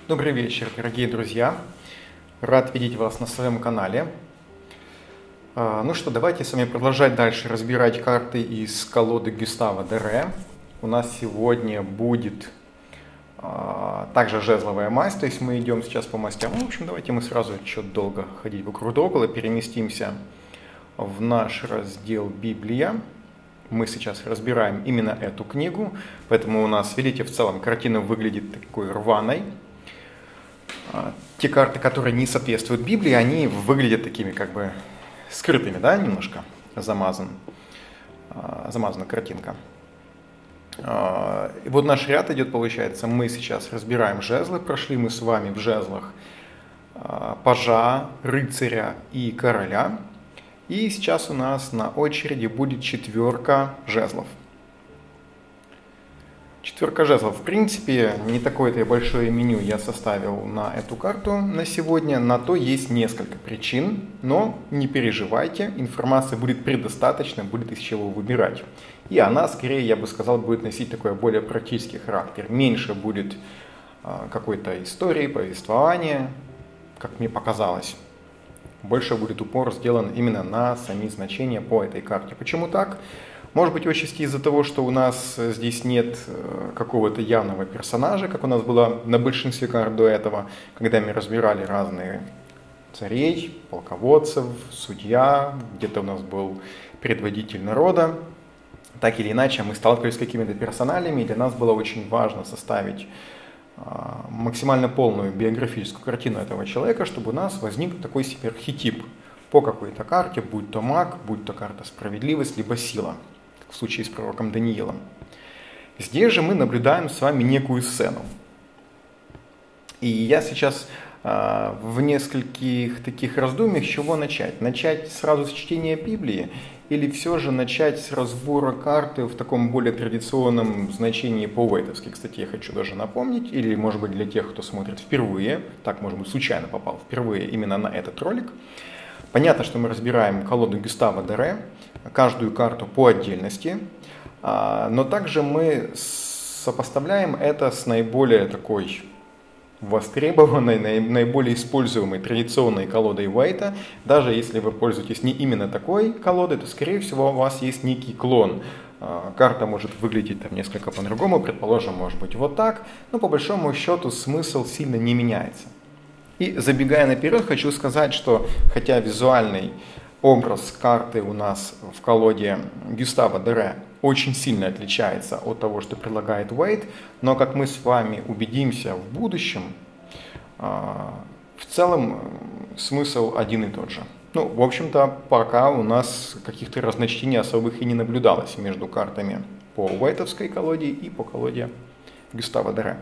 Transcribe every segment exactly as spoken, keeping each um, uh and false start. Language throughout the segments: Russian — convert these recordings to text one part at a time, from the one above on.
Добрый вечер, дорогие друзья! Рад видеть вас на своем канале. Ну что, давайте с вами продолжать дальше разбирать карты из колоды Гюстава Дере. У нас сегодня будет а, также жезловая масть, то есть мы идем сейчас по мастям. Ну, в общем, давайте мы сразу, что-то долго ходить вокруг да около, переместимся в наш раздел «Библия». Мы сейчас разбираем именно эту книгу, поэтому у нас, видите, в целом картина выглядит такой рваной. Те карты, которые не соответствуют Библии, они выглядят такими как бы скрытыми, да, немножко замазан, замазана картинка. И вот наш ряд идет, получается, мы сейчас разбираем жезлы, прошли мы с вами в жезлах пажа, рыцаря и короля. И сейчас у нас на очереди будет четверка жезлов. Четверка жезлов. В принципе, не такое-то и большое меню я составил на эту карту на сегодня. На то есть несколько причин, но не переживайте, информации будет предостаточно, будет из чего выбирать. И она, скорее, я бы сказал, будет носить такой более практический характер. Меньше будет а, какой-то истории, повествования, как мне показалось. Больше будет упор сделан именно на сами значения по этой карте. Почему так? Может быть, отчасти из-за того, что у нас здесь нет какого-то явного персонажа, как у нас было на большинстве карт до этого, когда мы разбирали разные царей, полководцев, судья, где-то у нас был предводитель народа. Так или иначе, мы сталкивались с какими-то персоналями, и для нас было очень важно составить максимально полную биографическую картину этого человека, чтобы у нас возник такой себе архетип по какой-то карте, будь то маг, будь то карта справедливость, либо сила, как в случае с пророком Даниилом. Здесь же мы наблюдаем с вами некую сцену. И я сейчас э, в нескольких таких раздумьях, с чего начать? Начать сразу с чтения Библии или все же начать с разбора карты в таком более традиционном значении по уэйтовски? Кстати, я хочу даже напомнить, или может быть для тех, кто смотрит впервые, так может быть случайно попал впервые именно на этот ролик. Понятно, что мы разбираем колоду Гюстава Дере, каждую карту по отдельности, но также мы сопоставляем это с наиболее такой востребованной, наиболее используемой традиционной колодой Уэйта. Даже если вы пользуетесь не именно такой колодой, то, скорее всего, у вас есть некий клон. Карта может выглядеть там несколько по-другому, предположим, может быть вот так, но по большому счету смысл сильно не меняется. И забегая наперед, хочу сказать, что хотя визуальный образ карты у нас в колоде Гюстава Дере очень сильно отличается от того, что предлагает Уэйт, но, как мы с вами убедимся в будущем, в целом смысл один и тот же. Ну, в общем-то, пока у нас каких-то разночтений особых и не наблюдалось между картами по уэйтовской колоде и по колоде Гюстава Дере.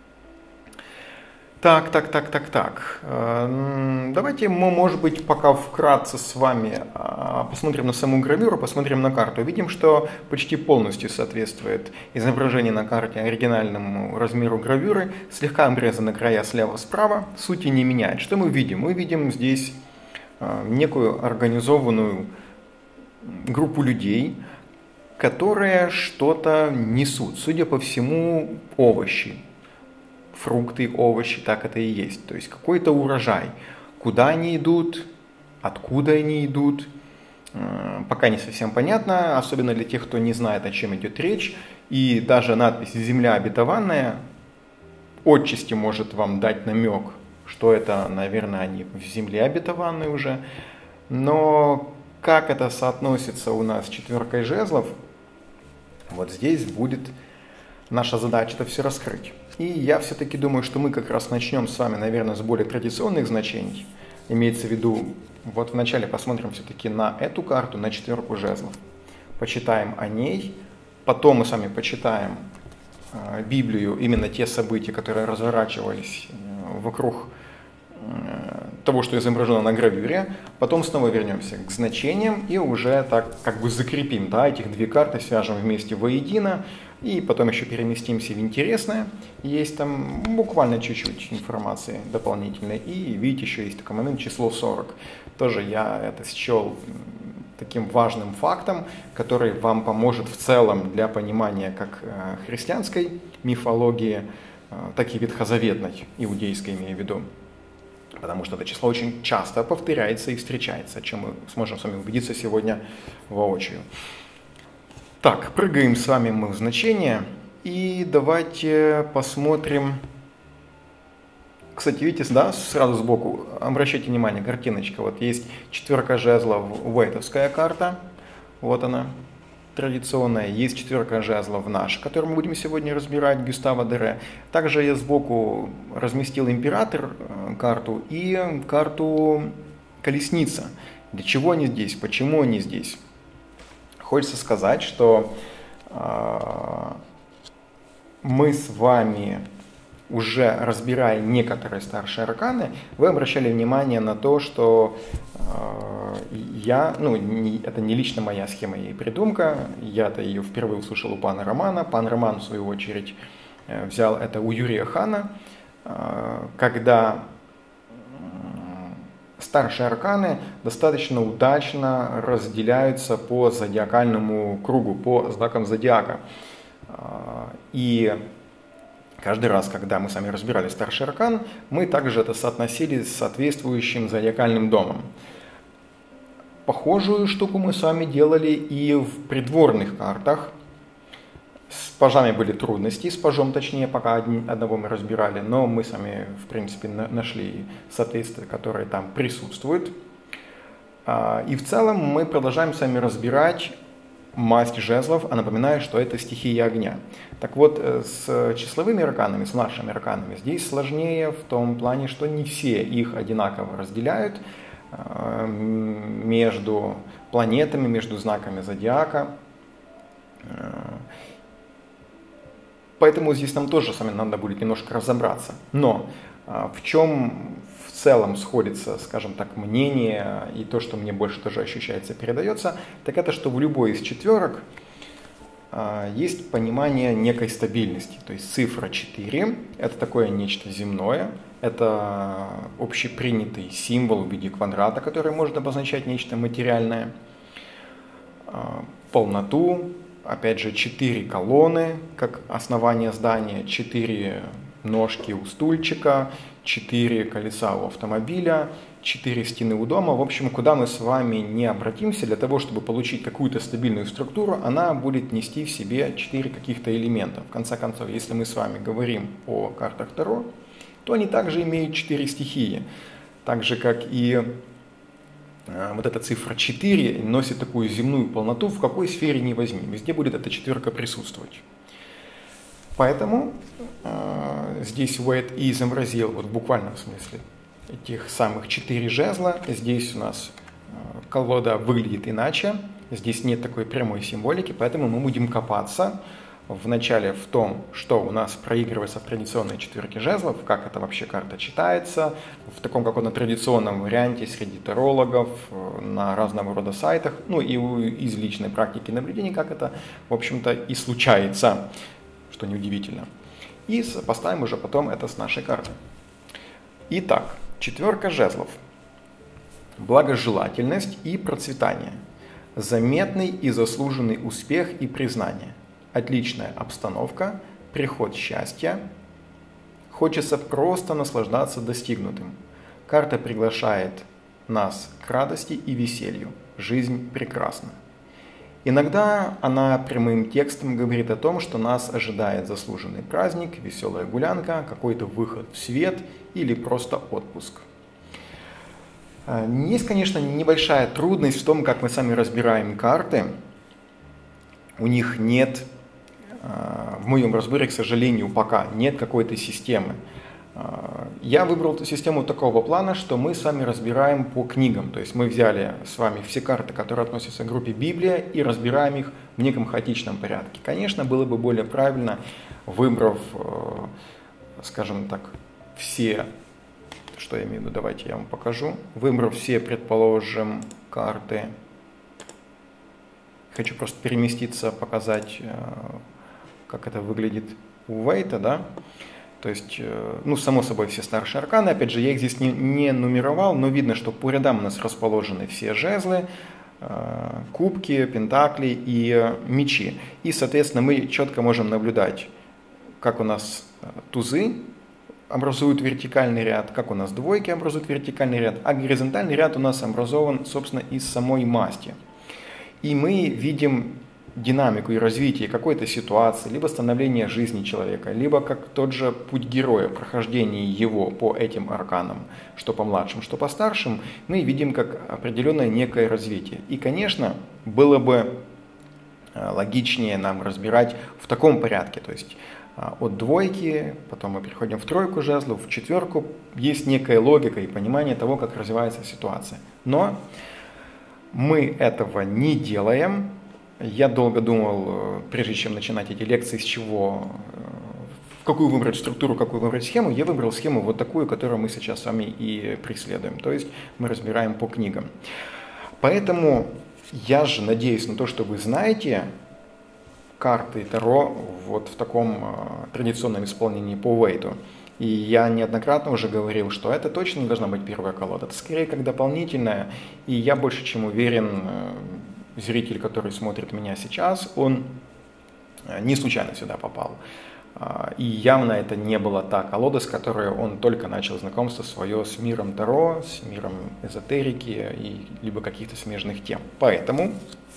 Так, так, так, так, так. Давайте мы, может быть, пока вкратце с вами посмотрим на саму гравюру, посмотрим на карту. Видим, что почти полностью соответствует изображение на карте оригинальному размеру гравюры. Слегка обрезаны края слева-справа, сути не меняет. Что мы видим? Мы видим здесь некую организованную группу людей, которые что-то несут. Судя по всему, овощи. Фрукты, овощи, так это и есть. То есть какой-то урожай. Куда они идут, откуда они идут, пока не совсем понятно, особенно для тех, кто не знает, о чем идет речь. И даже надпись «Земля обетованная» отчасти может вам дать намек, что это, наверное, они в земле обетованной уже. Но как это соотносится у нас с четверкой жезлов, вот здесь будет наша задача это все раскрыть. И я все-таки думаю, что мы как раз начнем с вами, наверное, с более традиционных значений. Имеется в виду, вот вначале посмотрим все-таки на эту карту, на четверку жезлов. Почитаем о ней, потом мы с вами почитаем э, Библию, именно те события, которые разворачивались э, вокруг э, того, что изображено на гравюре. Потом снова вернемся к значениям и уже так как бы закрепим, да, этих две карты, свяжем вместе воедино. И потом еще переместимся в интересное. Есть там буквально чуть-чуть информации дополнительной. И видите, еще есть такой момент число сорок. Тоже я это счел таким важным фактом, который вам поможет в целом для понимания как христианской мифологии, так и ветхозаветной, иудейской имею в виду. Потому что это число очень часто повторяется и встречается, чем мы сможем с вами убедиться сегодня воочию. Так, прыгаем с вами мы в значение, и давайте посмотрим. Кстати, видите, да, сразу сбоку, обращайте внимание, картиночка, вот есть четверка жезлов, уэйтовская карта, вот она, традиционная, есть четверка жезлов наша, которую мы будем сегодня разбирать, Гюстава Дере. Также я сбоку разместил император карту и карту колесница. Для чего они здесь, почему они здесь? Хочется сказать, что э, мы с вами, уже разбирая некоторые старшие арканы, вы обращали внимание на то, что э, я, ну, не, это не лично моя схема и придумка, я-то ее впервые услышал у пана Романа. Пан Роман, в свою очередь, э, взял это у Юрия Хана, э, когда старшие арканы достаточно удачно разделяются по зодиакальному кругу, по знакам зодиака. И каждый раз, когда мы с вами разбирали старший аркан, мы также это соотносили с соответствующим зодиакальным домом. Похожую штуку мы с вами делали и в придворных картах. С пажами были трудности, с пажом точнее, пока одного мы разбирали, но мы с вами, в принципе, нашли соответствие, которое там присутствует. И в целом мы продолжаем с вами разбирать масть жезлов, а напоминаю, что это стихия огня. Так вот, с числовыми арканами, с нашими арканами, здесь сложнее в том плане, что не все их одинаково разделяют между планетами, между знаками зодиака. Поэтому здесь нам тоже с вами надо будет немножко разобраться. Но в чем в целом сходится, скажем так, мнение и то, что мне больше тоже ощущается, передается, так это, что в любой из четверок есть понимание некой стабильности. То есть цифра четыре – это такое нечто земное, это общепринятый символ в виде квадрата, который может обозначать нечто материальное, полноту. Опять же, четыре колонны, как основание здания, четыре ножки у стульчика, четыре колеса у автомобиля, четыре стены у дома. В общем, куда мы с вами не обратимся, для того, чтобы получить какую-то стабильную структуру, она будет нести в себе четыре каких-то элемента. В конце концов, если мы с вами говорим о картах Таро, то они также имеют четыре стихии. Так же, как и вот эта цифра четыре носит такую земную полноту, в какой сфере ни возьми. Везде будет эта четверка присутствовать. Поэтому э, здесь Уэйт и изобразил, вот в буквальном смысле, этих самых четыре жезла. Здесь у нас э, колода выглядит иначе. Здесь нет такой прямой символики, поэтому мы будем копаться вначале в том, что у нас проигрывается в традиционной четверке жезлов, как эта вообще карта читается, в таком каком-то традиционном варианте среди тарологов, на разного рода сайтах, ну и из личной практики наблюдений, как это, в общем-то, и случается, что неудивительно. И поставим уже потом это с нашей картой. Итак, четверка жезлов. Благожелательность и процветание. Заметный и заслуженный успех и признание. Отличная обстановка, приход счастья. Хочется просто наслаждаться достигнутым. Карта приглашает нас к радости и веселью. Жизнь прекрасна. Иногда она прямым текстом говорит о том, что нас ожидает заслуженный праздник, веселая гулянка, какой-то выход в свет или просто отпуск. Есть, конечно, небольшая трудность в том, как мы сами разбираем карты. У них нет, в моем разборе, к сожалению, пока нет какой-то системы. Я выбрал эту систему такого плана, что мы с вами разбираем по книгам. То есть мы взяли с вами все карты, которые относятся к группе Библия, и разбираем их в неком хаотичном порядке. Конечно, было бы более правильно, выбрав, скажем так, все, что я имею в виду, давайте я вам покажу, выбрав все, предположим, карты. Хочу просто переместиться, показать, как это выглядит у Уэйта, да. То есть, ну, само собой, все старшие арканы. Опять же, я их здесь не, не нумеровал, но видно, что по рядам у нас расположены все жезлы, кубки, пентакли и мечи. И, соответственно, мы четко можем наблюдать, как у нас тузы образуют вертикальный ряд, как у нас двойки образуют вертикальный ряд, а горизонтальный ряд у нас образован, собственно, из самой масти. И мы видим динамику и развитие какой-то ситуации, либо становление жизни человека, либо как тот же путь героя, прохождение его по этим арканам, что по младшим, что по старшим, мы видим как определенное некое развитие. И, конечно, было бы логичнее нам разбирать в таком порядке, то есть от двойки, потом мы переходим в тройку жезлов, в четверку, есть некая логика и понимание того, как развивается ситуация. Но мы этого не делаем. Я долго думал, прежде чем начинать эти лекции, с чего, какую выбрать структуру, какую выбрать схему. Я выбрал схему вот такую, которую мы сейчас с вами и преследуем. То есть мы разбираем по книгам. Поэтому я же надеюсь на то, что вы знаете карты Таро вот в таком э, традиционном исполнении по Уэйту. И я неоднократно уже говорил, что это точно не должна быть первая колода. Это скорее как дополнительная. И я больше чем уверен, э, зритель, который смотрит меня сейчас, он э, не случайно сюда попал. Э, и явно это не была та колода, с которой он только начал знакомство свое с миром Таро, с миром эзотерики и либо каких-то смежных тем. Поэтому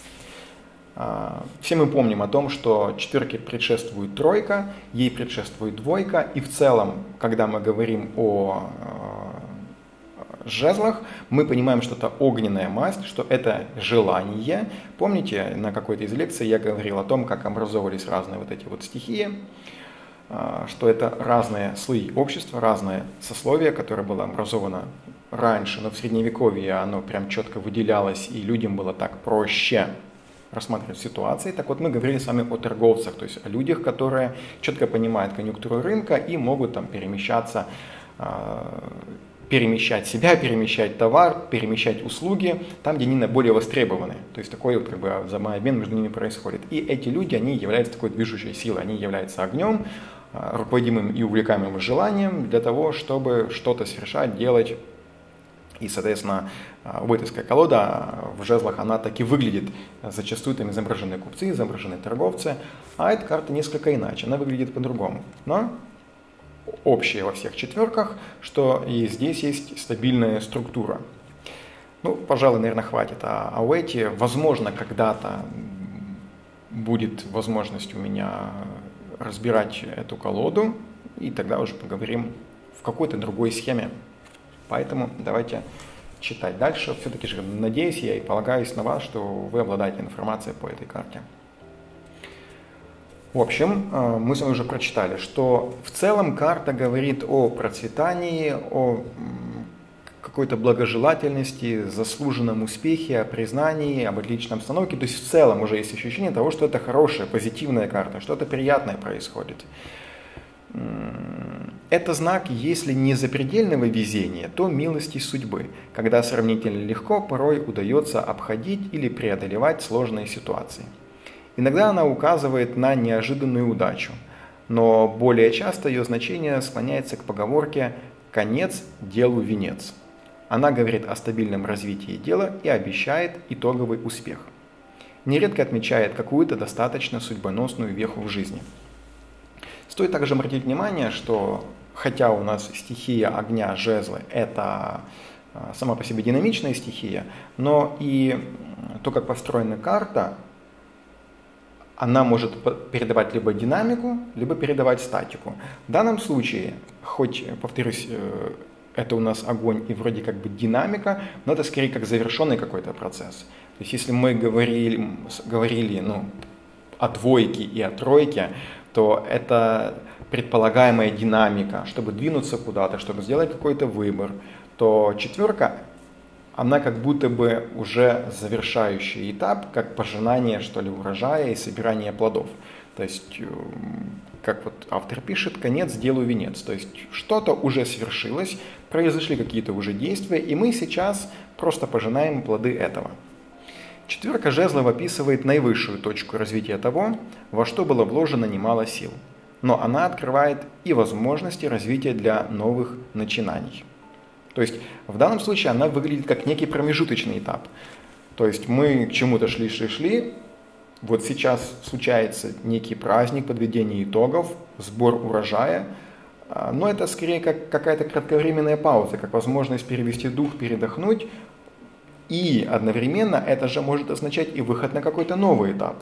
все мы помним о том, что четверке предшествует тройка, ей предшествует двойка, и в целом, когда мы говорим о жезлах, мы понимаем, что это огненная масть, что это желание. Помните, на какой-то из лекций я говорил о том, как образовывались разные вот эти вот стихии, что это разные слои общества, разные сословия, которое было образовано раньше, но в Средневековье оно прям четко выделялось, и людям было так проще рассматривать ситуации. Так вот, мы говорили с вами о торговцах, то есть о людях, которые четко понимают конъюнктуру рынка и могут там перемещаться, перемещать себя, перемещать товар, перемещать услуги там, где они наиболее востребованы. То есть такой вот как бы взаимообмен между ними происходит. И эти люди, они являются такой движущей силой, они являются огнем, руководимым и увлекаемым желанием для того, чтобы что-то совершать, делать. И, соответственно, уэйтовская колода в жезлах, она так и выглядит. Зачастую там изображены купцы, изображены торговцы, а эта карта несколько иначе, она выглядит по-другому. Но общее во всех четверках, что и здесь есть стабильная структура. Ну, пожалуй, наверное, хватит о уэйте. Возможно, когда-то будет возможность у меня разбирать эту колоду, и тогда уже поговорим в какой-то другой схеме. Поэтому давайте читать дальше. Все-таки же надеюсь я и полагаюсь на вас, что вы обладаете информацией по этой карте. В общем, мы с вами уже прочитали, что в целом карта говорит о процветании, о какой-то благожелательности, заслуженном успехе, о признании, об отличной обстановке. То есть в целом уже есть ощущение того, что это хорошая, позитивная карта, что-то приятное происходит. Это знак, если не запредельного везения, то милости судьбы, когда сравнительно легко порой удается обходить или преодолевать сложные ситуации. Иногда она указывает на неожиданную удачу, но более часто ее значение склоняется к поговорке «конец делу венец». Она говорит о стабильном развитии дела и обещает итоговый успех. Нередко отмечает какую-то достаточно судьбоносную веху в жизни. Стоит также обратить внимание, что хотя у нас стихия огня, жезлы, это сама по себе динамичная стихия, но и то, как построена карта, она может передавать либо динамику, либо передавать статику. В данном случае, хоть, повторюсь, это у нас огонь и вроде как бы динамика, но это скорее как завершенный какой-то процесс. То есть если мы говорили, говорили ну, о двойке и о тройке, то это предполагаемая динамика, чтобы двинуться куда-то, чтобы сделать какой-то выбор, то четверка, она как будто бы уже завершающий этап, как пожинание, что ли, урожая и собирание плодов. То есть, как вот автор пишет, конец делу венец. То есть что-то уже свершилось, произошли какие-то уже действия, и мы сейчас просто пожинаем плоды этого. Четверка жезлов описывает наивысшую точку развития того, во что было вложено немало сил. Но она открывает и возможности развития для новых начинаний. То есть в данном случае она выглядит как некий промежуточный этап. То есть мы к чему-то шли-шли-шли, вот сейчас случается некий праздник подведения итогов, сбор урожая, но это скорее как какая-то кратковременная пауза, как возможность перевести дух, передохнуть, и одновременно это же может означать и выход на какой-то новый этап.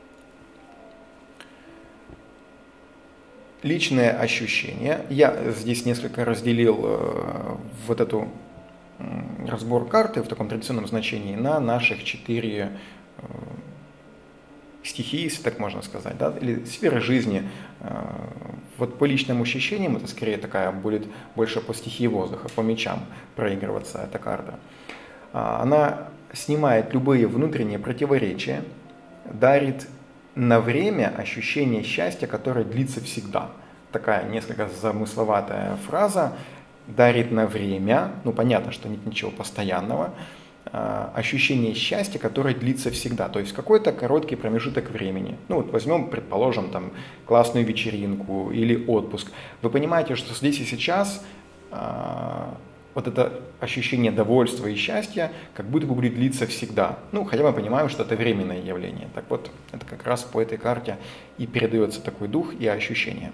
Личное ощущение. Я здесь несколько разделил э, вот эту э, разбор карты в таком традиционном значении на наших четыре э, стихии, если так можно сказать, да, или сферы жизни. Э, вот по личным ощущениям это скорее такая будет больше по стихии воздуха, по мечам проигрываться эта карта. Э, она снимает любые внутренние противоречия, дарит на время ощущение счастья, которое длится всегда. Такая несколько замысловатая фраза. Дарит на время, ну понятно, что нет ничего постоянного, ощущение счастья, которое длится всегда. То есть какой-то короткий промежуток времени. Ну вот возьмем, предположим, там классную вечеринку или отпуск. Вы понимаете, что здесь и сейчас вот это ощущение довольства и счастья как будто бы будет длиться всегда. Ну, хотя мы понимаем, что это временное явление. Так вот, это как раз по этой карте и передается такой дух и ощущение.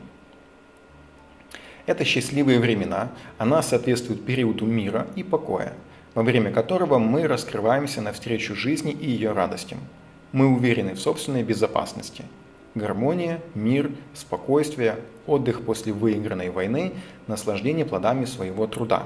Это счастливые времена. Она соответствует периоду мира и покоя, во время которого мы раскрываемся навстречу жизни и ее радостям. Мы уверены в собственной безопасности. Гармония, мир, спокойствие, отдых после выигранной войны, наслаждение плодами своего труда.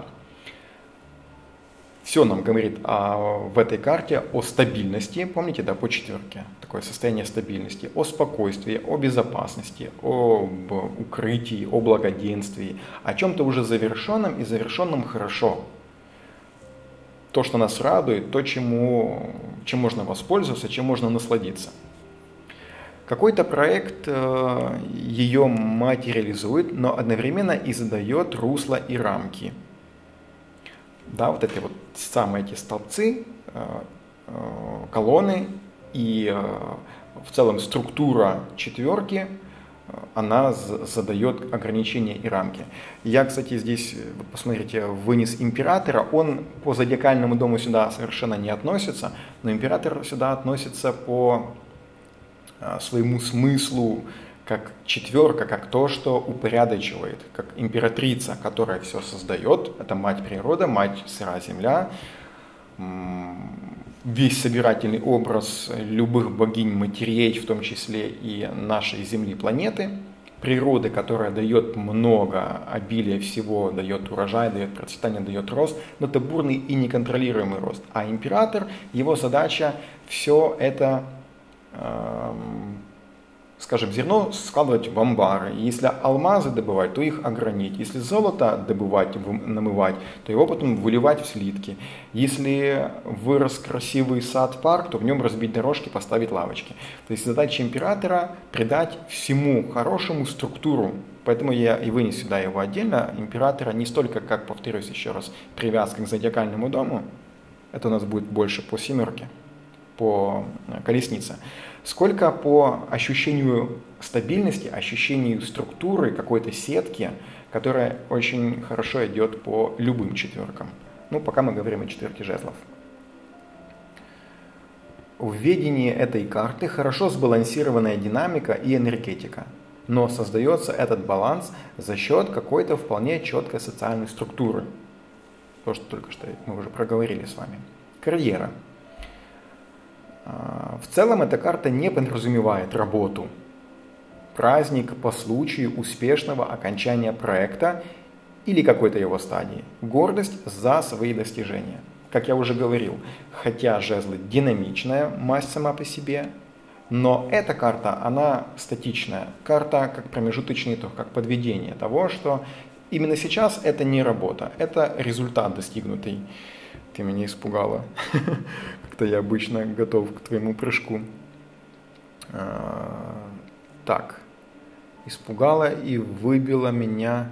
Все нам говорит о, в этой карте о стабильности, помните, да, по четверке, такое состояние стабильности, о спокойствии, о безопасности, об укрытии, о благоденствии, о чем-то уже завершенном и завершенном хорошо. То, что нас радует, то, чему, чем можно воспользоваться, чем можно насладиться. Какой-то проект э, ее материализует, но одновременно и задает русло и рамки. Да, вот эти вот самые эти столбцы, колонны и в целом структура четверки, она задает ограничения и рамки. Я, кстати, здесь, посмотрите, вынес императора, он по зодиакальному дому сюда совершенно не относится, но император сюда относится по своему смыслу, как четверка, как то, что упорядочивает, как императрица, которая все создает, это мать природа, мать сыра земля, весь собирательный образ любых богинь-матерей, в том числе и нашей Земли, планеты, природы, которая дает много, обилия всего, дает урожай, дает процветание, дает рост, но это бурный и неконтролируемый рост. А император, его задача все это, скажем, зерно складывать в амбары. Если алмазы добывать, то их огранить. Если золото добывать, намывать, то его потом выливать в слитки. Если вырос красивый сад-парк, то в нем разбить дорожки, поставить лавочки. То есть задача императора придать всему хорошему структуру. Поэтому я и вынес сюда его отдельно. Императора не столько, как, повторюсь еще раз, привязка к зодиакальному дому. Это у нас будет больше по семерке, по колеснице. Сколько по ощущению стабильности, ощущению структуры, какой-то сетки, которая очень хорошо идет по любым четверкам. Ну, пока мы говорим о четверке жезлов. В ведении этой карты хорошо сбалансированная динамика и энергетика, но создается этот баланс за счет какой-то вполне четкой социальной структуры. То, что только что мы уже проговорили с вами. Карьера. В целом эта карта не подразумевает работу. Праздник по случаю успешного окончания проекта или какой-то его стадии. Гордость за свои достижения. Как я уже говорил, хотя жезлы динамичная масть сама по себе, но эта карта, она статичная. Карта как промежуточный итог, как подведение того, что именно сейчас это не работа, это результат достигнутый. Ты меня испугала. Как-то я обычно готов к твоему прыжку. Так. Испугала и выбила меня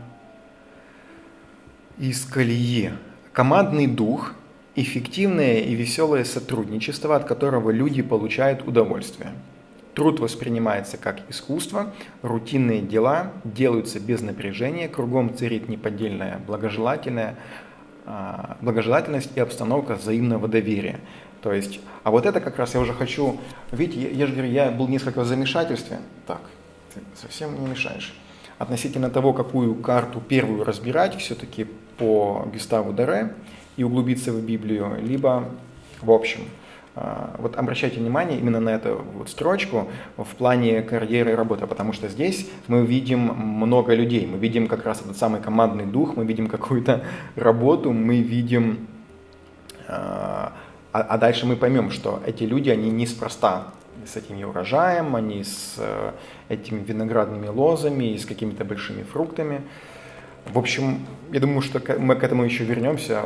из колеи. Командный дух, эффективное и веселое сотрудничество, от которого люди получают удовольствие. Труд воспринимается как искусство, рутинные дела делаются без напряжения, кругом царит неподдельная благожелательная благожелательность и обстановка взаимного доверия. То есть, а вот это как раз я уже хочу, видите, я, я же говорю, я был несколько в замешательстве. Так, ты совсем не мешаешь. относительно того, какую карту первую разбирать, все-таки по Гюставу Доре и углубиться в Библию, либо в общем. Вот обращайте внимание именно на эту вот строчку в плане карьеры и работы, потому что здесь мы видим много людей, мы видим как раз этот самый командный дух, мы видим какую-то работу, мы видим, а, а дальше мы поймем, что эти люди, они неспроста с этим урожаем, они с этими виноградными лозами и с какими-то большими фруктами. В общем, я думаю, что мы к этому еще вернемся,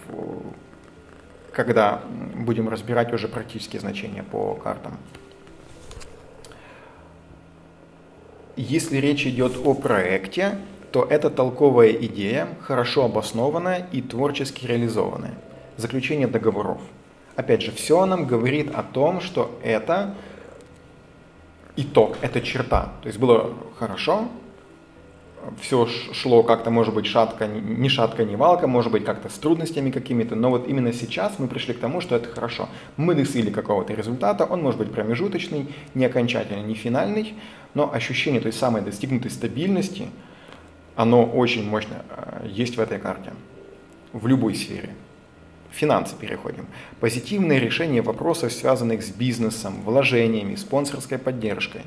когда будем разбирать уже практические значения по картам. Если речь идет о проекте, то это толковая идея, хорошо обоснованная и творчески реализованная. Заключение договоров. Опять же, все нам говорит о том, что это итог, это черта. То есть было хорошо, все шло как-то, может быть, шатко, ни шатко, ни валко, может быть, как-то с трудностями какими-то, но вот именно сейчас мы пришли к тому, что это хорошо. Мы достигли какого-то результата, он может быть промежуточный, не окончательный, не финальный, но ощущение той самой достигнутой стабильности, оно очень мощно есть в этой карте, в любой сфере. Финансы переходим. Позитивное решение вопросов, связанных с бизнесом, вложениями, спонсорской поддержкой.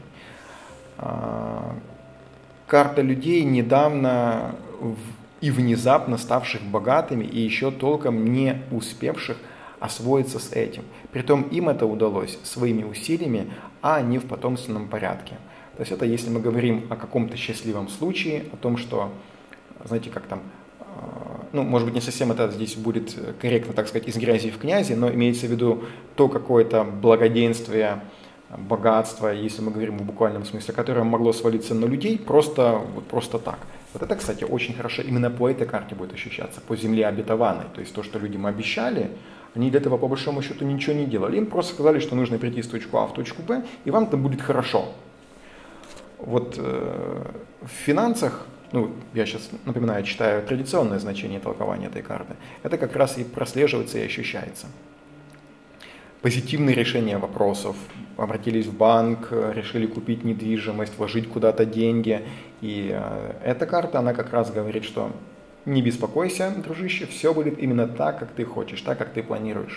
Карта людей, недавно и внезапно ставших богатыми и еще толком не успевших освоиться с этим. Притом им это удалось своими усилиями, а не в потомственном порядке. То есть это если мы говорим о каком-то счастливом случае, о том, что, знаете, как там, ну, может быть, не совсем это здесь будет корректно, так сказать, из грязи в князи, но имеется в виду то какое-то благоденствие, богатство, если мы говорим в буквальном смысле, которое могло свалиться на людей просто, вот просто так. Вот это, кстати, очень хорошо именно по этой карте будет ощущаться, по земле обетованной. То есть то, что людям обещали, они для этого по большому счету ничего не делали. Им просто сказали, что нужно прийти с точки А в точку Б, и вам там будет хорошо. Вот э, в финансах, ну, я сейчас, напоминаю, читаю традиционное значение толкования этой карты, это как раз и прослеживается и ощущается. Позитивные решения вопросов. Обратились в банк, решили купить недвижимость, вложить куда-то деньги. И э, эта карта, она как раз говорит, что не беспокойся, дружище, все будет именно так, как ты хочешь, так, как ты планируешь.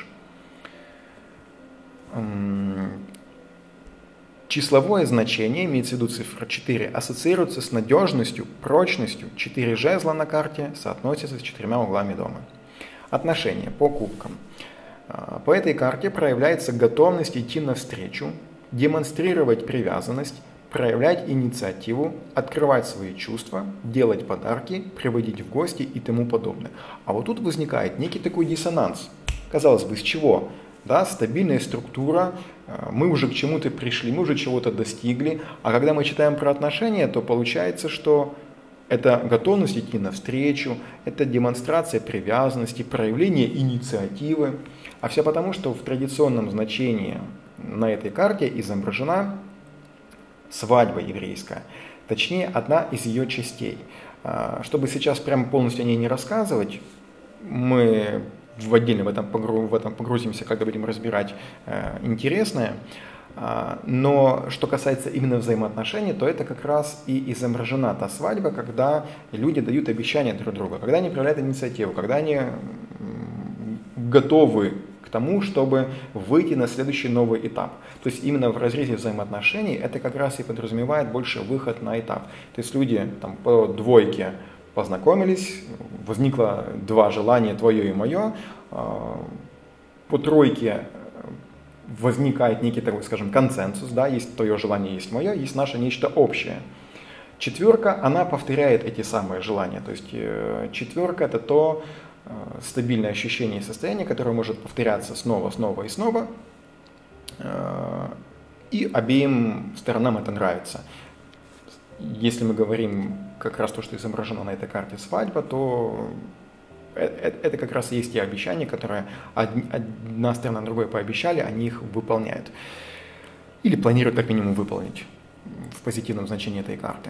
Числовое значение, имеется в виду цифра четыре, ассоциируется с надежностью, прочностью. четыре жезла на карте соотносятся с четырьмя углами дома. Отношения по кубкам. По этой карте проявляется готовность идти навстречу, демонстрировать привязанность, проявлять инициативу, открывать свои чувства, делать подарки, приводить в гости и тому подобное. А вот тут возникает некий такой диссонанс. Казалось бы, с чего? Да, стабильная структура, мы уже к чему-то пришли, мы уже чего-то достигли, а когда мы читаем про отношения, то получается, что это готовность идти навстречу, это демонстрация привязанности, проявление инициативы. А все потому, что в традиционном значении на этой карте изображена свадьба еврейская, точнее, одна из ее частей. Чтобы сейчас прямо полностью о ней не рассказывать, мы в отдельно в этом, погру, в этом погрузимся, когда будем разбирать интересное. Но что касается именно взаимоотношений, то это как раз и изображена та свадьба, когда люди дают обещания друг другу, когда они проявляют инициативу, когда они готовы к тому, чтобы выйти на следующий новый этап. То есть именно в разрезе взаимоотношений это как раз и подразумевает больше выход на этап. То есть люди там, по двойке познакомились, возникло два желания, твое и мое, по тройке возникает некий такой, скажем, консенсус, да, есть твое желание, есть мое, есть наше нечто общее. Четверка, она повторяет эти самые желания, то есть четверка это то э, стабильное ощущение и состояние, которое может повторяться снова, снова и снова, э, и обеим сторонам это нравится. Если мы говорим как раз то, что изображено на этой карте свадьба, то это как раз и есть те обещания, которые одна сторона другой пообещали, они их выполняют. Или планируют как минимум выполнить в позитивном значении этой карты.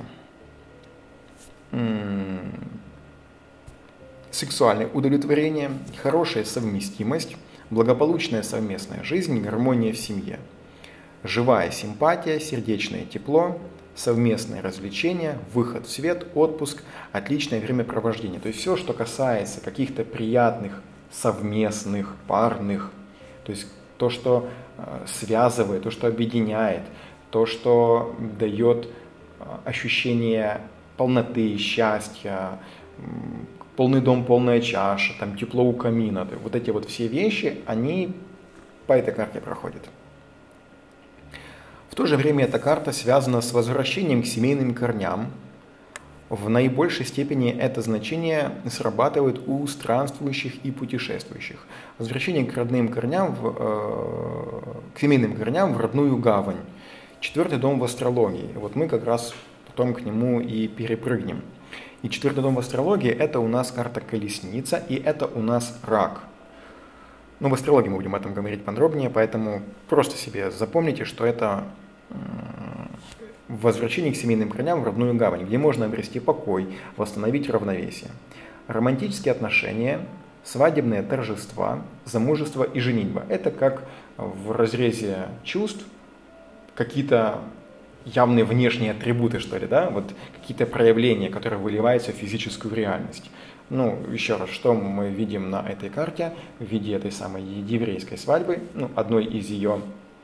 Сексуальное удовлетворение, хорошая совместимость, благополучная совместная жизнь, гармония в семье. Живая симпатия, сердечное тепло, совместные развлечения, выход в свет, отпуск, отличное времяпровождение. То есть все, что касается каких-то приятных, совместных, парных, то есть то, что связывает, то, что объединяет, то, что дает ощущение полноты, счастья, полный дом, полная чаша, там тепло у камина. Вот эти вот все вещи, они по этой карте проходят. В то же время эта карта связана с возвращением к семейным корням. В наибольшей степени это значение срабатывает у странствующих и путешествующих. Возвращение к родным корням, в, э, к семейным корням в родную гавань. Четвертый дом в астрологии. Вот мы как раз потом к нему и перепрыгнем. И четвертый дом в астрологии – это у нас карта колесница, и это у нас рак. Ну, в астрологии мы будем об этом говорить подробнее, поэтому просто себе запомните, что это возвращение к семейным корням в родную гавань, где можно обрести покой, восстановить равновесие. Романтические отношения, свадебные торжества, замужество и женитьба – это как в разрезе чувств какие-то явные внешние атрибуты, что ли, да, вот какие-то проявления, которые выливаются в физическую реальность. Ну, еще раз, что мы видим на этой карте в виде этой самой еврейской свадьбы, ну, одной из ее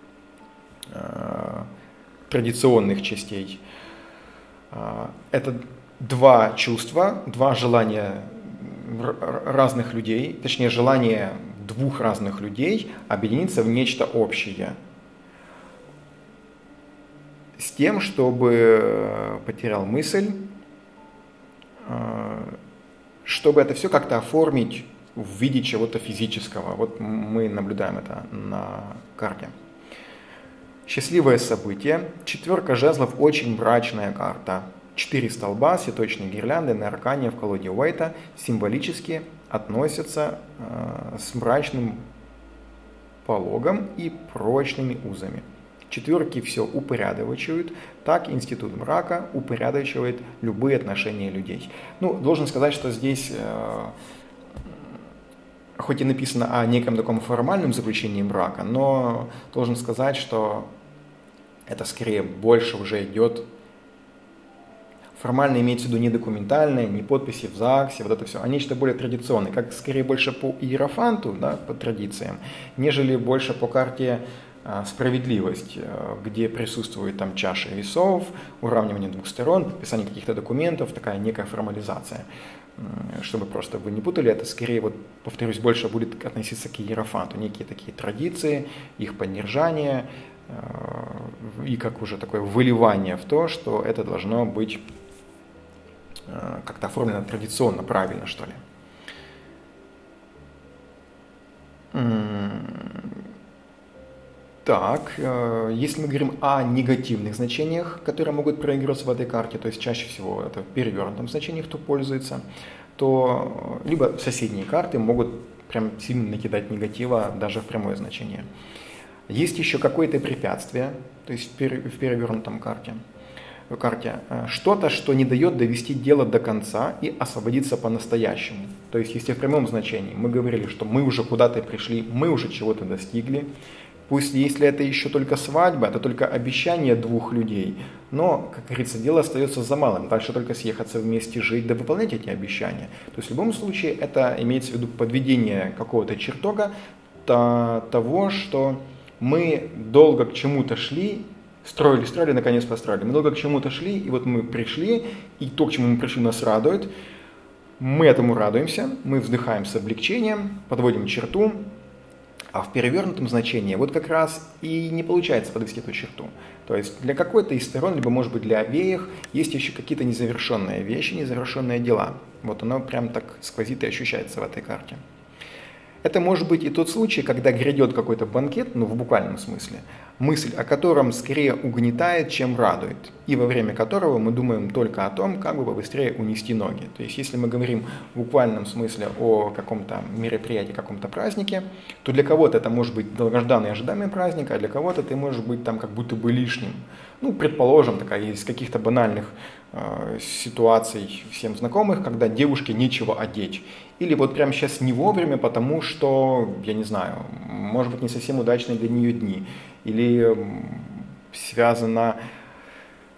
э, традиционных частей. Э, это два чувства, два желания разных людей, точнее, желание двух разных людей объединиться в нечто общее. С тем, чтобы, потерял мысль, чтобы это все как-то оформить в виде чего-то физического. Вот мы наблюдаем это на карте. Счастливое событие. Четверка жезлов – очень мрачная карта. Четыре столба, цветочные гирлянды на аркане в колоде Уайта символически относятся э, с мрачным пологом и прочными узами. Четверки все упорядочивают, так институт мрака упорядочивает любые отношения людей. Ну, должен сказать, что здесь, э, хоть и написано о неком таком формальном заключении брака, но должен сказать, что это скорее больше уже идет, формально имеется в виду не документальное, не подписи в ЗАГСе, вот это все, а нечто более традиционное, как скорее больше по иерофанту, да, по традициям, нежели больше по карте справедливость, где присутствует там чаша весов, уравнивание двух сторон, подписание каких-то документов, такая некая формализация. Чтобы просто вы не путали, это скорее, вот, повторюсь, больше будет относиться к иерофанту, некие такие традиции, их поддержание и как уже такое выливание в то, что это должно быть как-то оформлено традиционно, правильно, что ли. Так, если мы говорим о негативных значениях, которые могут проигрываться в этой карте, то есть чаще всего это в перевернутом значении, кто пользуется, то либо соседние карты могут прям сильно накидать негатива даже в прямое значение. Есть еще какое-то препятствие, то есть в перевернутом карте, в карте что-то, что не дает довести дело до конца и освободиться по-настоящему. То есть если в прямом значении мы говорили, что мы уже куда-то пришли, мы уже чего-то достигли, пусть если это еще только свадьба, это только обещание двух людей, но, как говорится, дело остается за малым. Дальше только съехаться вместе, жить, да выполнять эти обещания. То есть в любом случае это имеется в виду подведение какого-то чертога того, что мы долго к чему-то шли, строили, строили, наконец построили. Мы долго к чему-то шли, и вот мы пришли, и то, к чему мы пришли, нас радует. Мы этому радуемся, мы вздыхаем с облегчением, подводим черту. А в перевернутом значении вот как раз и не получается подвести эту черту. То есть для какой-то из сторон, либо может быть для обеих, есть еще какие-то незавершенные вещи, незавершенные дела. Вот оно прям так сквозит и ощущается в этой карте. Это может быть и тот случай, когда грядет какой-то банкет, ну в буквальном смысле, мысль о котором скорее угнетает, чем радует, и во время которого мы думаем только о том, как бы побыстрее унести ноги. То есть если мы говорим в буквальном смысле о каком-то мероприятии, каком-то празднике, то для кого-то это может быть долгожданный и ожидаемый праздник, а для кого-то ты можешь быть там как будто бы лишним. Ну, предположим, такая из каких-то банальных э, ситуаций всем знакомых, когда девушке нечего одеть. Или вот прямо сейчас не вовремя, потому что, я не знаю, может быть не совсем удачные для нее дни. Или связано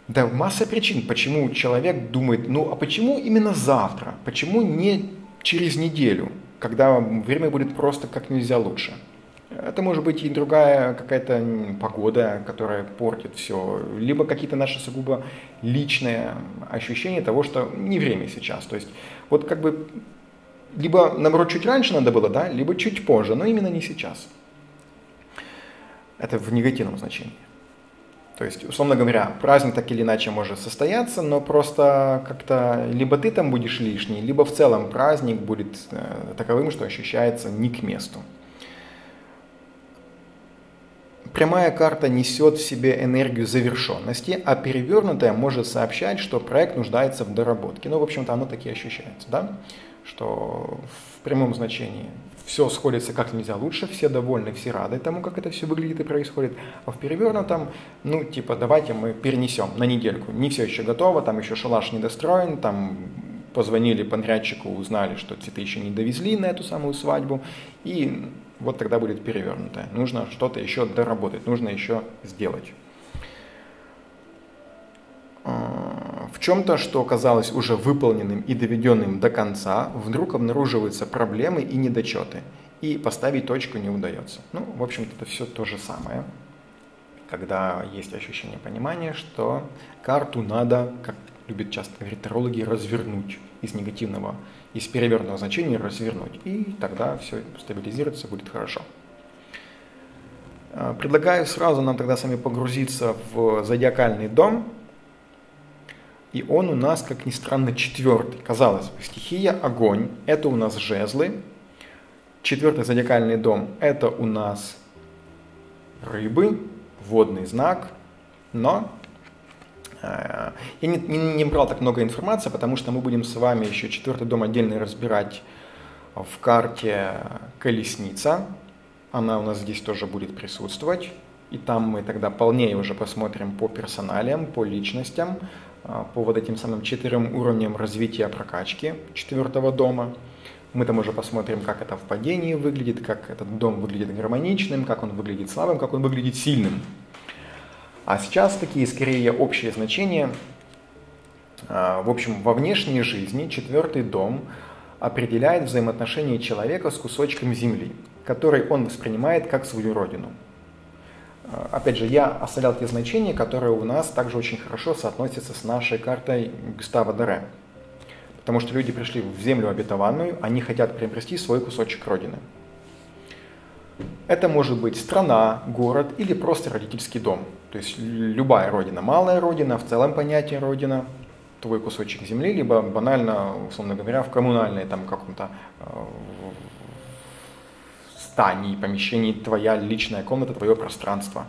Да, масса причин, почему человек думает, ну а почему именно завтра, почему не через неделю, когда время будет просто как нельзя лучше. Это может быть и другая какая-то погода, которая портит все, либо какие-то наши сугубо личные ощущения того, что не время сейчас. То есть вот как бы либо, наоборот, чуть раньше надо было, да, либо чуть позже, но именно не сейчас. Это в негативном значении. То есть, условно говоря, праздник так или иначе может состояться, но просто как-то либо ты там будешь лишний, либо в целом праздник будет э, таковым, что ощущается не к месту. Прямая карта несет в себе энергию завершенности, а перевернутая может сообщать, что проект нуждается в доработке. Ну, в общем-то, оно таки ощущается, да? Что в прямом значении все сходится как нельзя лучше, все довольны, все рады тому, как это все выглядит и происходит. А в перевернутом, ну, типа, давайте мы перенесем на недельку. Не все еще готово, там еще шалаш не достроен, там позвонили подрядчику, узнали, что цветы еще не довезли на эту самую свадьбу, и вот тогда будет перевернутое. Нужно что-то еще доработать, нужно еще сделать. В чем-то, что казалось уже выполненным и доведенным до конца, вдруг обнаруживаются проблемы и недочеты, и поставить точку не удается. Ну, в общем-то, это все то же самое, когда есть ощущение понимания, что карту надо, как любят часто говорить тарологи, развернуть из негативного, из перевернутого значения развернуть, и тогда все стабилизируется, будет хорошо. Предлагаю сразу нам тогда с вами погрузиться в зодиакальный дом. И он у нас, как ни странно, четвертый. Казалось бы, стихия огонь, это у нас жезлы. Четвертый зодиакальный дом, это у нас рыбы, водный знак. Но э, я не, не, не брал так много информации, потому что мы будем с вами еще четвертый дом отдельно разбирать в карте колесница. Она у нас здесь тоже будет присутствовать. И там мы тогда полнее уже посмотрим по персоналиям, по личностям, по вот этим самым четырем уровням развития прокачки четвертого дома. Мы там уже посмотрим, как это в падении выглядит, как этот дом выглядит гармоничным, как он выглядит слабым, как он выглядит сильным. А сейчас такие скорее общие значения. В общем, во внешней жизни четвертый дом определяет взаимоотношения человека с кусочком земли, который он воспринимает как свою родину. Опять же, я оставлял те значения, которые у нас также очень хорошо соотносятся с нашей картой Гюстава Доре. Потому что люди пришли в землю обетованную, они хотят приобрести свой кусочек родины. Это может быть страна, город или просто родительский дом. То есть любая родина, малая родина, в целом понятие родина, твой кусочек земли, либо банально, условно говоря, в коммунальной там каком-то здании, помещении, твоя личная комната, твое пространство.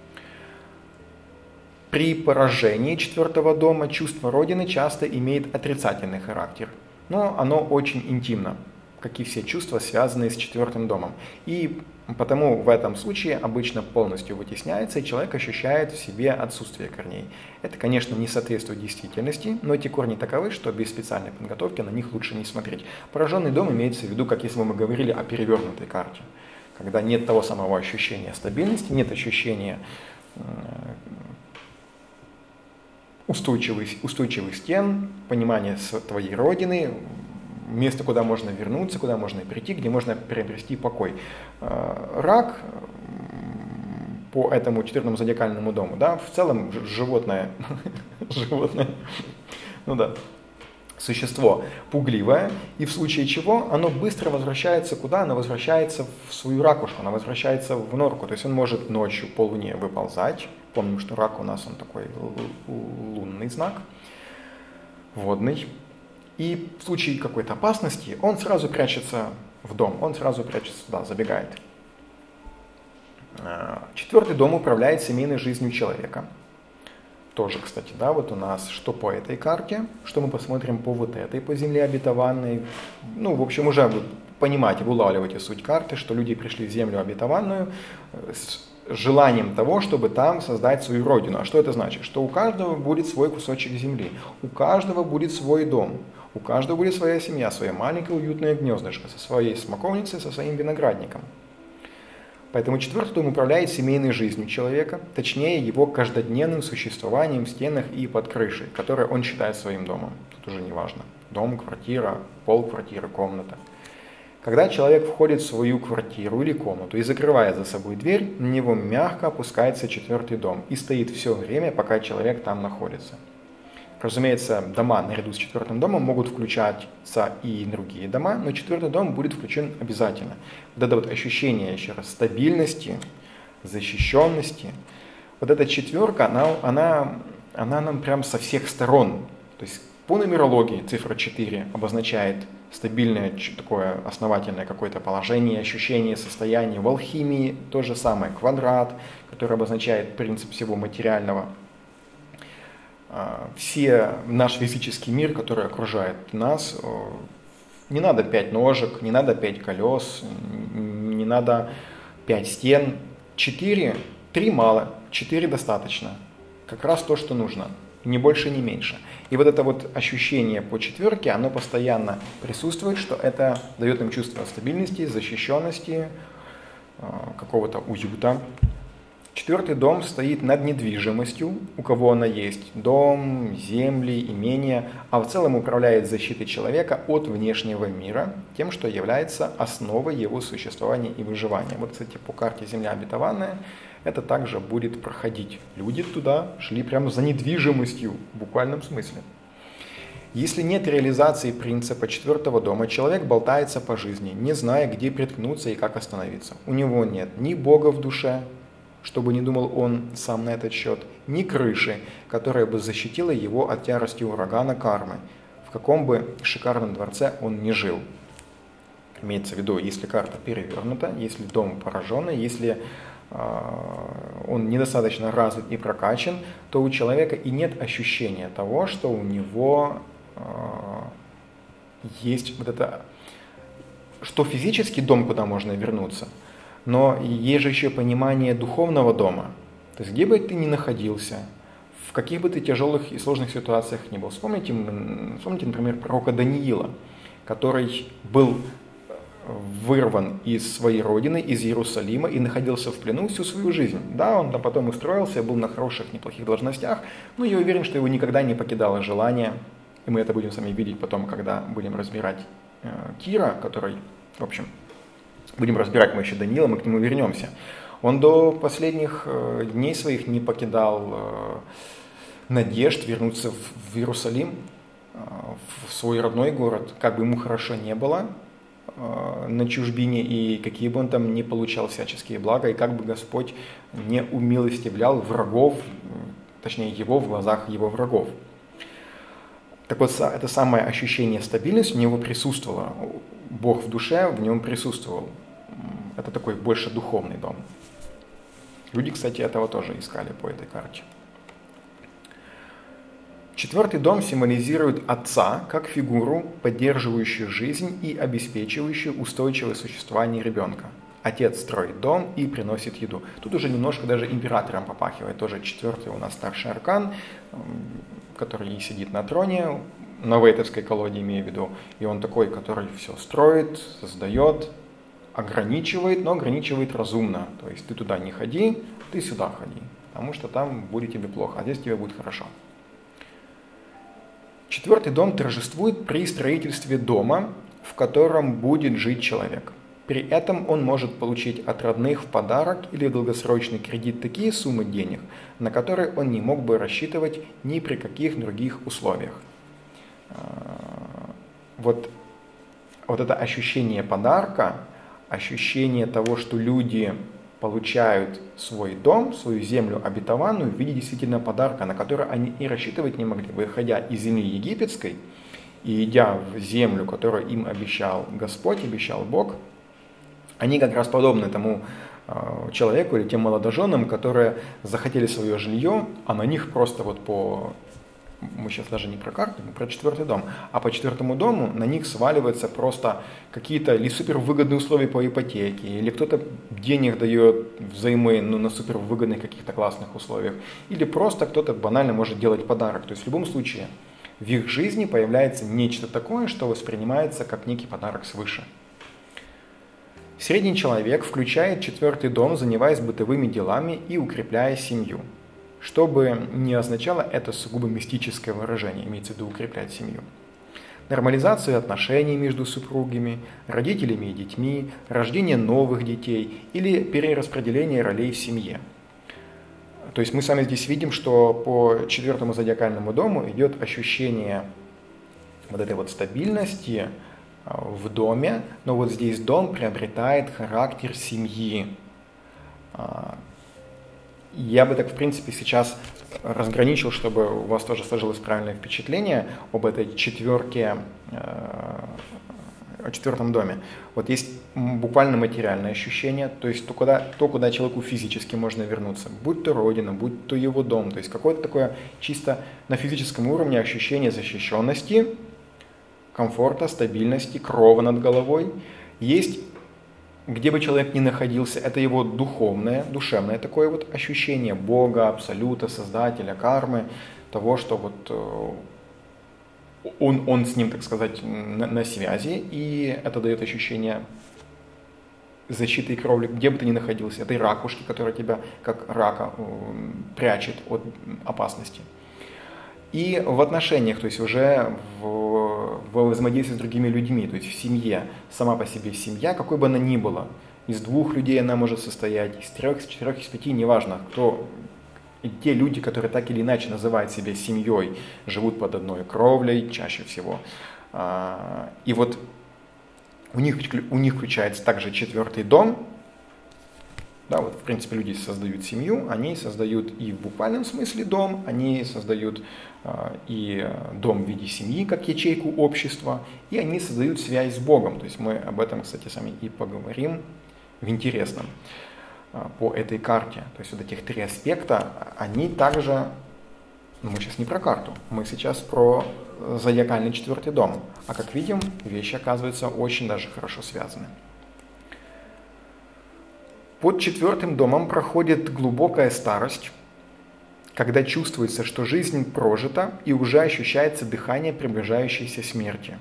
При поражении четвертого дома чувство родины часто имеет отрицательный характер, но оно очень интимно, как и все чувства, связанные с четвертым домом. И потому в этом случае обычно полностью вытесняется, и человек ощущает в себе отсутствие корней. Это, конечно, не соответствует действительности, но эти корни таковы, что без специальной подготовки на них лучше не смотреть. Пораженный дом имеется в виду, как если бы мы говорили о перевернутой карте, когда нет того самого ощущения стабильности, нет ощущения устойчивых, устойчивых стен, понимания твоей родины, место, куда можно вернуться, куда можно прийти, где можно приобрести покой. Рак по этому четвертому зодиакальному дому, да, в целом животное, животное, ну да, существо пугливое, и в случае чего оно быстро возвращается куда? Оно возвращается в свою ракушку, оно возвращается в норку, то есть он может ночью по луне выползать. Помним, что рак у нас он такой лунный знак, водный. И в случае какой-то опасности он сразу прячется в дом, он сразу прячется туда, забегает. Четвертый дом управляет семейной жизнью человека. Тоже, кстати, да, вот у нас что по этой карте, что мы посмотрим по вот этой, по земле обетованной. Ну, в общем, уже вы понимаете, вы улавливаете суть карты, что люди пришли в землю обетованную с желанием того, чтобы там создать свою родину. А что это значит? Что у каждого будет свой кусочек земли, у каждого будет свой дом, у каждого будет своя семья, свое маленькое уютное гнездышко со своей смоковницей, со своим виноградником. Поэтому четвертый дом управляет семейной жизнью человека, точнее его каждодневным существованием в стенах и под крышей, которое он считает своим домом. Тут уже не важно. Дом, квартира, пол квартиры, комната. Когда человек входит в свою квартиру или комнату и закрывает за собой дверь, на него мягко опускается четвертый дом и стоит все время, пока человек там находится. Разумеется, дома наряду с четвертым домом могут включаться и другие дома, но четвертый дом будет включен обязательно. Вот это вот ощущение, еще раз, стабильности, защищенности, вот эта четверка, она, она, она нам прям со всех сторон. То есть по нумерологии цифра четыре обозначает стабильное такое основательное какое-то положение, ощущение, состояние. В алхимии то же самое, квадрат, который обозначает принцип всего материального. Все наш физический мир, который окружает нас, не надо пять ножек, не надо пять колес, не надо пять стен. Четыре, три мало, четыре достаточно. Как раз то, что нужно. Ни больше, ни меньше. И вот это вот ощущение по четверке, оно постоянно присутствует, что это дает им чувство стабильности, защищенности, какого-то уюта. Четвертый дом стоит над недвижимостью, у кого она есть, дом, земли, имения, а в целом управляет защитой человека от внешнего мира, тем, что является основой его существования и выживания. Вот, кстати, по карте Земля обетованная это также будет проходить. Люди туда шли прямо за недвижимостью, в буквальном смысле. Если нет реализации принципа четвертого дома, человек болтается по жизни, не зная, где приткнуться и как остановиться. У него нет ни Бога в душе, чтобы не думал он сам на этот счет, ни крыши, которая бы защитила его от тярости урагана кармы, в каком бы шикарном дворце он ни жил. Имеется в виду, если карта перевернута, если дом пораженный, если э, он недостаточно развит и прокачан, то у человека и нет ощущения того, что у него э, есть вот это, что физический дом, куда можно вернуться, но есть же еще понимание духовного дома. То есть где бы ты ни находился, в каких бы ты тяжелых и сложных ситуациях ни был. Вспомните, вспомните, например, пророка Даниила, который был вырван из своей родины, из Иерусалима, и находился в плену всю свою жизнь. Да, он там потом устроился, был на хороших, неплохих должностях, но я уверен, что его никогда не покидало желание, и мы это будем сами видеть потом, когда будем разбирать э, Кира, который, в общем, будем разбирать мы еще Даниила, мы к нему вернемся. Он до последних э, дней своих не покидал э, надежд вернуться в, в Иерусалим, э, в свой родной город, как бы ему хорошо не было э, на чужбине, и какие бы он там ни получал всяческие блага, и как бы Господь не умилостивлял врагов, точнее его в глазах его врагов. Так вот, это самое ощущение стабильности у него присутствовало. Бог в душе в нем присутствовал. Это такой больше духовный дом. Люди, кстати, этого тоже искали по этой карте. Четвертый дом символизирует отца как фигуру, поддерживающую жизнь и обеспечивающую устойчивое существование ребенка. Отец строит дом и приносит еду. Тут уже немножко даже императором попахивает. Тоже четвертый у нас старший аркан, который и сидит на троне, на вейтовской колоде имею в виду. И он такой, который все строит, создает, ограничивает, но ограничивает разумно. То есть ты туда не ходи, ты сюда ходи, потому что там будет тебе плохо, а здесь тебе будет хорошо. Четвертый дом торжествует при строительстве дома, в котором будет жить человек. При этом он может получить от родных в подарок или в долгосрочный кредит такие суммы денег, на которые он не мог бы рассчитывать ни при каких других условиях. Вот, вот это ощущение подарка, ощущение того, что люди получают свой дом, свою землю обетованную в виде действительно подарка, на который они и рассчитывать не могли. Выходя из земли египетской и идя в землю, которую им обещал Господь, обещал Бог, они как раз подобны тому э, человеку или тем молодоженам, которые захотели свое жилье, а на них просто вот по... Мы сейчас даже не про карту, мы про четвертый дом. А по четвертому дому на них сваливаются просто какие-то или супервыгодные условия по ипотеке, или кто-то денег дает взаймы, ну, на супервыгодных каких-то классных условиях, или просто кто-то банально может делать подарок. То есть в любом случае в их жизни появляется нечто такое, что воспринимается как некий подарок свыше. Средний человек включает четвертый дом, занимаясь бытовыми делами и укрепляя семью. Что бы ни означало, это сугубо мистическое выражение, имеется в виду укреплять семью. Нормализацию отношений между супругами, родителями и детьми, рождение новых детей или перераспределение ролей в семье. То есть мы с вами здесь видим, что по четвертому зодиакальному дому идет ощущение вот этой вот стабильности в доме, но вот здесь дом приобретает характер семьи. Я бы так, в принципе, сейчас разграничил, чтобы у вас тоже сложилось правильное впечатление об этой четверке, о четвертом доме. Вот есть буквально материальное ощущение, то есть то куда, то, куда человеку физически можно вернуться, будь то родина, будь то его дом, то есть какое-то такое чисто на физическом уровне ощущение защищенности, комфорта, стабильности, крова над головой. Есть, где бы человек ни находился, это его духовное, душевное такое вот ощущение Бога, Абсолюта, Создателя, кармы, того, что вот он, он с ним, так сказать, на, на связи, и это дает ощущение защиты и кровли, где бы ты ни находился, этой ракушки, которая тебя, как рака, прячет от опасности. И в отношениях, то есть уже в, в взаимодействии с другими людьми, то есть в семье, сама по себе семья, какой бы она ни была, из двух людей она может состоять, из трех, из четырех, из пяти, неважно, кто. И те люди, которые так или иначе называют себя семьей, живут под одной кровлей чаще всего. И вот у них, у них включается также четвертый дом. Да, вот в принципе люди создают семью, они создают и в буквальном смысле дом, они создают и дом в виде семьи, как ячейку общества, и они создают связь с Богом. То есть мы об этом, кстати, сами и поговорим в интересном по этой карте. То есть вот этих три аспекта, они также, ну, мы сейчас не про карту, мы сейчас про зодиакальный четвертый дом. А как видим, вещи оказываются очень даже хорошо связаны. Под четвертым домом проходит глубокая старость, когда чувствуется, что жизнь прожита и уже ощущается дыхание приближающейся смерти.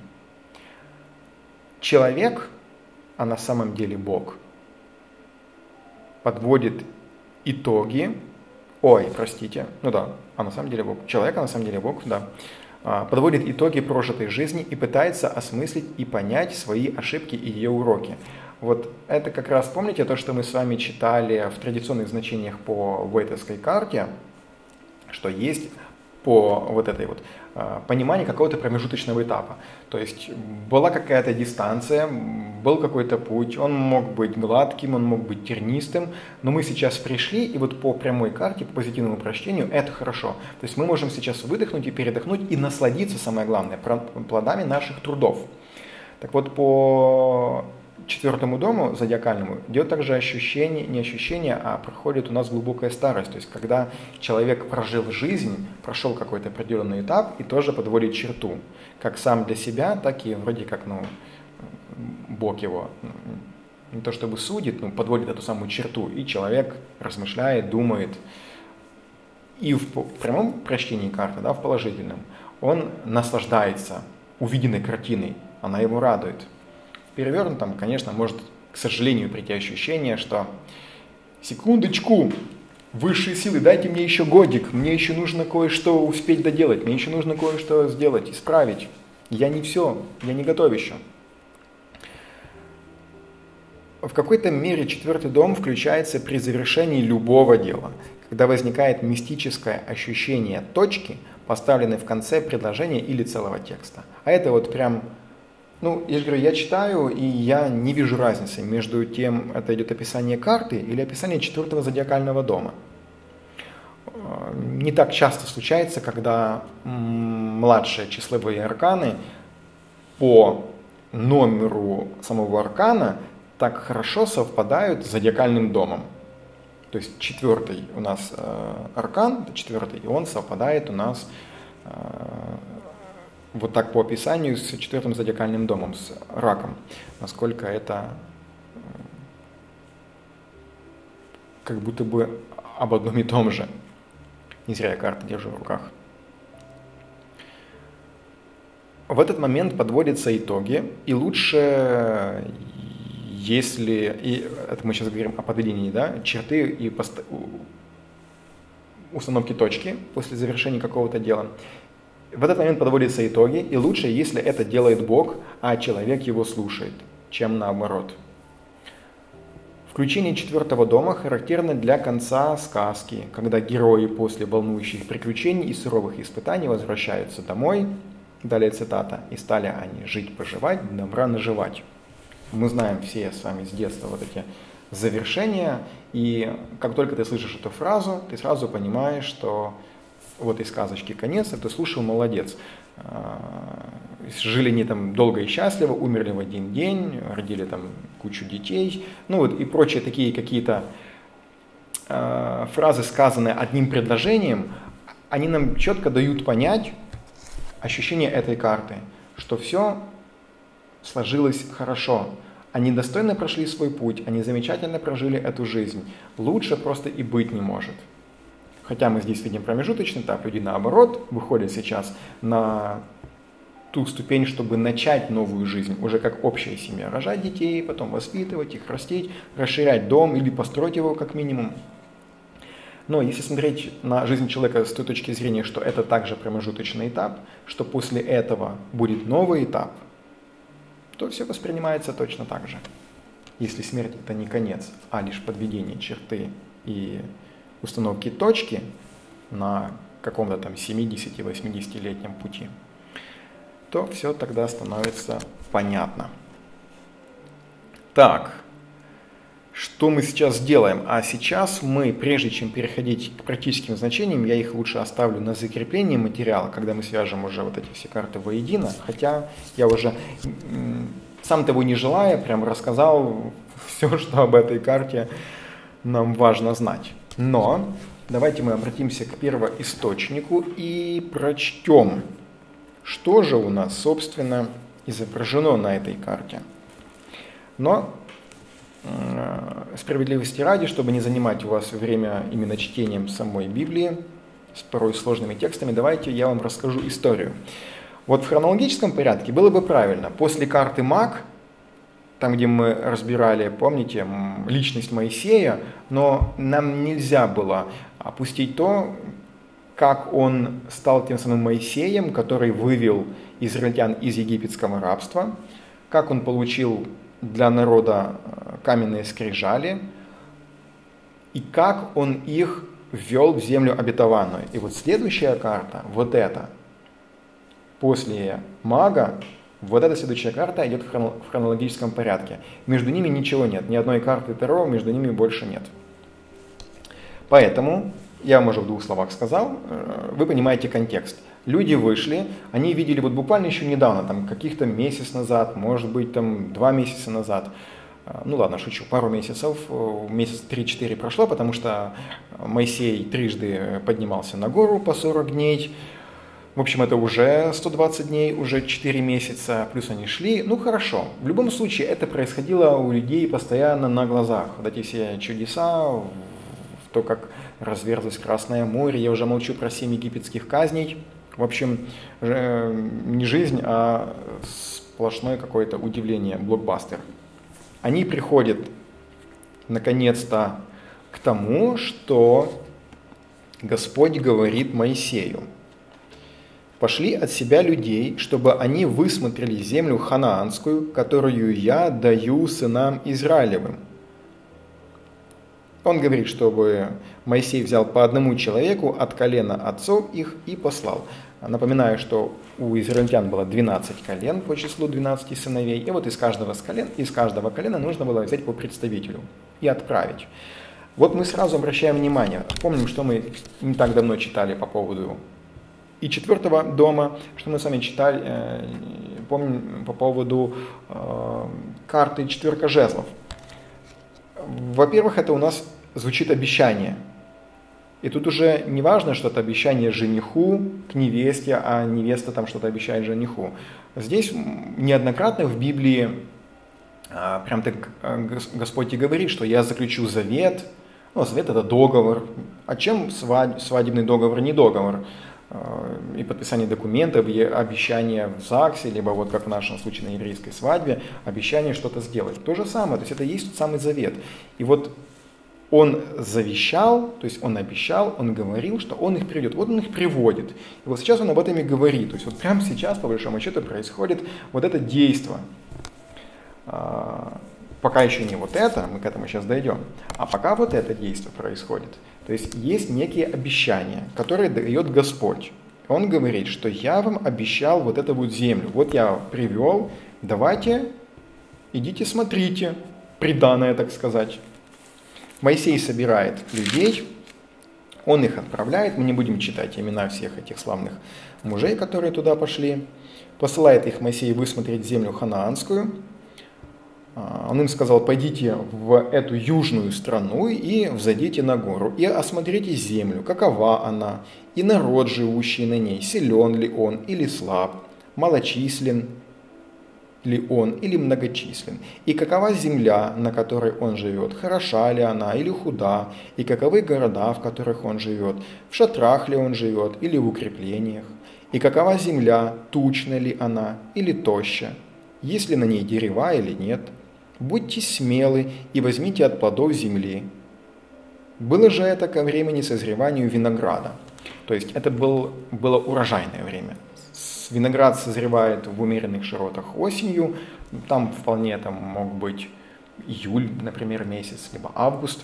Человек, а на самом деле Бог, подводит итоги, ой, простите, ну да, а на самом деле Бог, человек, а на самом деле Бог, да, подводит итоги прожитой жизни и пытается осмыслить и понять свои ошибки и ее уроки. Вот это как раз, помните то, что мы с вами читали в традиционных значениях по вейтовской карте, что есть по вот этой вот пониманию какого-то промежуточного этапа. То есть была какая-то дистанция, был какой-то путь, он мог быть гладким, он мог быть тернистым, но мы сейчас пришли, и вот по прямой карте, по позитивному прочтению, это хорошо. То есть мы можем сейчас выдохнуть и передохнуть и насладиться, самое главное, плодами наших трудов. Так вот, по четвертому дому зодиакальному идет также ощущение, не ощущение, а проходит у нас глубокая старость. То есть когда человек прожил жизнь, прошел какой-то определенный этап и тоже подводит черту. Как сам для себя, так и вроде как, ну, Бог его, не то чтобы судит, но подводит эту самую черту. И человек размышляет, думает. И в прямом прочтении карты, да, в положительном, он наслаждается увиденной картиной, она его радует. Перевернутом, конечно, может, к сожалению, прийти ощущение, что секундочку, высшие силы, дайте мне еще годик, мне еще нужно кое-что успеть доделать, мне еще нужно кое-что сделать, исправить. Я не все, я не готов еще. В какой-то мере четвертый дом включается при завершении любого дела, когда возникает мистическое ощущение точки, поставленной в конце предложения или целого текста. А это вот прям... Ну, я же говорю, я читаю, и я не вижу разницы между тем, это идет описание карты или описание четвертого зодиакального дома. Не так часто случается, когда младшие числовые арканы по номеру самого аркана так хорошо совпадают с зодиакальным домом. То есть четвертый у нас аркан, четвертый, и он совпадает у нас вот так по описанию с четвертым зодиакальным домом, с раком. Насколько это как будто бы об одном и том же. Не зря я карты держу в руках. В этот момент подводятся итоги, и лучше если, и это мы сейчас говорим о подведении, да, черты и пост... установки точки после завершения какого-то дела, в этот момент подводятся итоги, и лучше, если это делает Бог, а человек его слушает, чем наоборот. Включение четвертого дома характерно для конца сказки, когда герои после волнующих приключений и суровых испытаний возвращаются домой, далее цитата, «и стали они жить-поживать, добра наживать». Мы знаем все с вами с детства вот эти завершения, и как только ты слышишь эту фразу, ты сразу понимаешь, что вот и сказочки конец, а ты слушал, молодец. Жили они там долго и счастливо, умерли в один день, родили там кучу детей, ну вот и прочие такие какие-то э, фразы, сказанные одним предложением, они нам четко дают понять ощущение этой карты, что все сложилось хорошо, они достойно прошли свой путь, они замечательно прожили эту жизнь, лучше просто и быть не может. Хотя мы здесь видим промежуточный этап, люди наоборот выходят сейчас на ту ступень, чтобы начать новую жизнь, уже как общая семья, рожать детей, потом воспитывать их, растить, расширять дом или построить его как минимум. Но если смотреть на жизнь человека с той точки зрения, что это также промежуточный этап, что после этого будет новый этап, то все воспринимается точно так же. Если смерть это не конец, а лишь подведение черты и установки точки на каком-то там семидесяти-восьмидесятилетнем пути, то все тогда становится понятно. Так, что мы сейчас делаем? А сейчас мы, прежде чем переходить к практическим значениям, я их лучше оставлю на закрепление материала, когда мы свяжем уже вот эти все карты воедино, хотя я уже, сам того не желая, прям рассказал все, что об этой карте нам важно знать. Но давайте мы обратимся к первоисточнику и прочтем, что же у нас, собственно, изображено на этой карте. Но э, справедливости ради, чтобы не занимать у вас время именно чтением самой Библии, с порой сложными текстами, давайте я вам расскажу историю. Вот в хронологическом порядке было бы правильно. После карты Маг, там, где мы разбирали, помните, личность Моисея, но нам нельзя было опустить то, как он стал тем самым Моисеем, который вывел израильтян из египетского рабства, как он получил для народа каменные скрижали, и как он их ввел в землю обетованную. И вот следующая карта, вот эта, после Мага, вот эта следующая карта идет в хронологическом порядке. Между ними ничего нет, ни одной карты Таро между ними больше нет. Поэтому, я вам уже в двух словах сказал, вы понимаете контекст. Люди вышли, они видели вот буквально еще недавно, там каких-то месяц назад, может быть там два месяца назад, ну ладно, шучу, пару месяцев, месяц три-четыре прошло, потому что Моисей трижды поднимался на гору по сорок дней, в общем, это уже сто двадцать дней, уже четыре месяца, плюс они шли. Ну хорошо, в любом случае это происходило у людей постоянно на глазах. Вот эти все чудеса, то, как разверзлось Красное море, я уже молчу про семь египетских казней. В общем, не жизнь, а сплошное какое-то удивление, блокбастер. Они приходят наконец-то к тому, что Господь говорит Моисею. «Пошли от себя людей, чтобы они высмотрели землю ханаанскую, которую я даю сынам Израилевым». Он говорит, чтобы Моисей взял по одному человеку от колена отцов их и послал. Напоминаю, что у израильтян было двенадцать колен по числу двенадцати сыновей, и вот из каждого, колен, из каждого колена нужно было взять по представителю и отправить. Вот мы сразу обращаем внимание, помним, что мы не так давно читали по поводу и четвертого дома, что мы с вами читали, э, помним по поводу э, карты четверка жезлов. Во-первых, это у нас звучит обещание. И тут уже не важно, что это обещание жениху к невесте, а невеста там что-то обещает жениху. Здесь неоднократно в Библии э, прям так Господь и говорит, что я заключу завет. Ну, завет это договор. А чем свадебный договор не договор? и подписание документов, и обещание в ЗАГСе, либо вот как в нашем случае на еврейской свадьбе, обещание что-то сделать. То же самое, то есть это и есть тот самый завет. И вот он завещал, то есть он обещал, он говорил, что он их приведет. Вот он их приводит. И вот сейчас он об этом и говорит. То есть вот прямо сейчас, по большому счету, происходит вот это действие. Пока еще не вот это, мы к этому сейчас дойдем, а пока вот это действие происходит. То есть есть некие обещания, которые дает Господь. Он говорит, что я вам обещал вот эту вот землю. Вот я привел, давайте, идите смотрите, приданое, так сказать. Моисей собирает людей, он их отправляет, мы не будем читать имена всех этих славных мужей, которые туда пошли. Посылает их Моисей высмотреть землю ханаанскую. Он им сказал: пойдите в эту южную страну и взойдите на гору, и осмотрите землю, какова она, и народ, живущий на ней, силен ли он или слаб, малочислен ли он или многочислен, и какова земля, на которой он живет, хороша ли она или худа, и каковы города, в которых он живет, в шатрах ли он живет или в укреплениях, и какова земля, тучна ли она или тоща, есть ли на ней дерева или нет. Будьте смелы и возьмите от плодов земли. Было же это ко времени созреванию винограда. То есть это был, было урожайное время. Виноград созревает в умеренных широтах осенью. Там вполне там мог быть июль, например, месяц, либо август.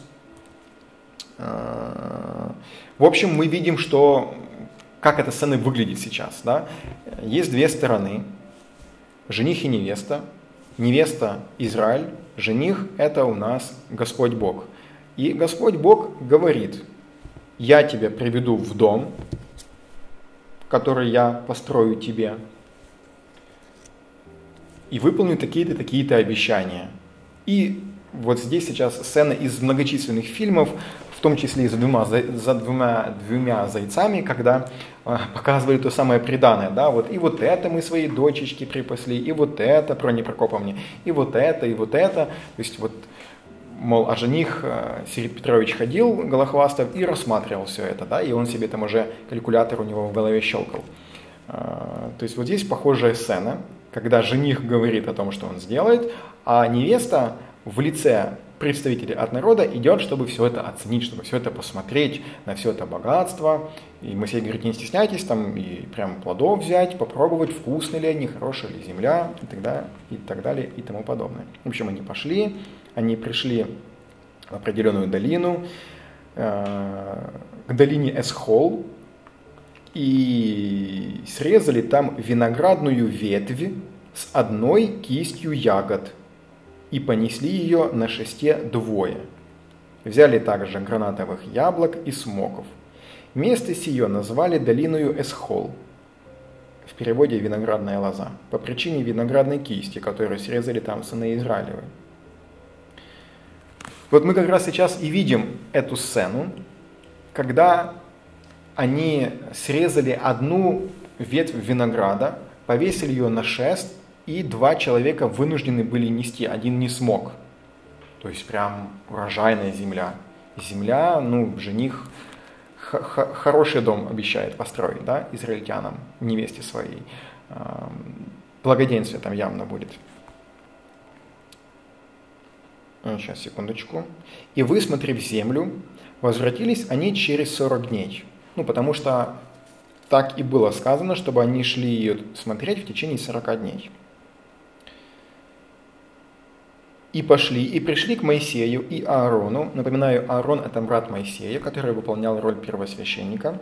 В общем, мы видим, что как эта сцена выглядит сейчас. Да? Есть две стороны. Жених и невеста. Невеста Израиль, жених – это у нас Господь Бог. И Господь Бог говорит: я тебя приведу в дом, который я построю тебе, и выполню такие-то, такие-то обещания. И вот здесь сейчас сцена из многочисленных фильмов, в том числе и за двумя, за двумя, двумя зайцами, когда э, показывали то самое приданое, да, вот и вот это мы своей дочечке припасли, и вот это, про не Прокоповне, и вот это, и вот это, то есть вот, мол, а жених э, Сергей Петрович ходил, Голохвастов, и рассматривал все это, да, и он себе там уже, калькулятор у него в голове щелкал. Э, то есть вот здесь похожая сцена, когда жених говорит о том, что он сделает, а невеста в лице представителей от народа идет, чтобы все это оценить, чтобы все это посмотреть, на все это богатство. И Моисей говорит: не стесняйтесь, там и прям плодов взять, попробовать, вкусны ли они, хорошая ли земля, и так далее, и так далее, и тому подобное. В общем, они пошли, они пришли в определенную долину, э, к долине Эсхол, и срезали там виноградную ветвь с одной кистью ягод, и понесли ее на шесте двое. Взяли также гранатовых яблок и смоков. Место сие назвали долиною Эсхол, в переводе виноградная лоза, по причине виноградной кисти, которую срезали там сыны Израилевы. Вот мы как раз сейчас и видим эту сцену, когда они срезали одну ветвь винограда, повесили ее на шест, и два человека вынуждены были нести, один не смог. То есть прям урожайная земля. Земля, ну, жених х- х- хороший дом обещает построить, да, израильтянам, невесте своей. Благоденствие там явно будет. Сейчас, секундочку. И высмотрев землю, возвратились они через сорок дней. Ну, потому что так и было сказано, чтобы они шли ее смотреть в течение сорока дней. И пошли, и пришли к Моисею и Аарону. Напоминаю, Аарон – это брат Моисея, который выполнял роль первосвященника.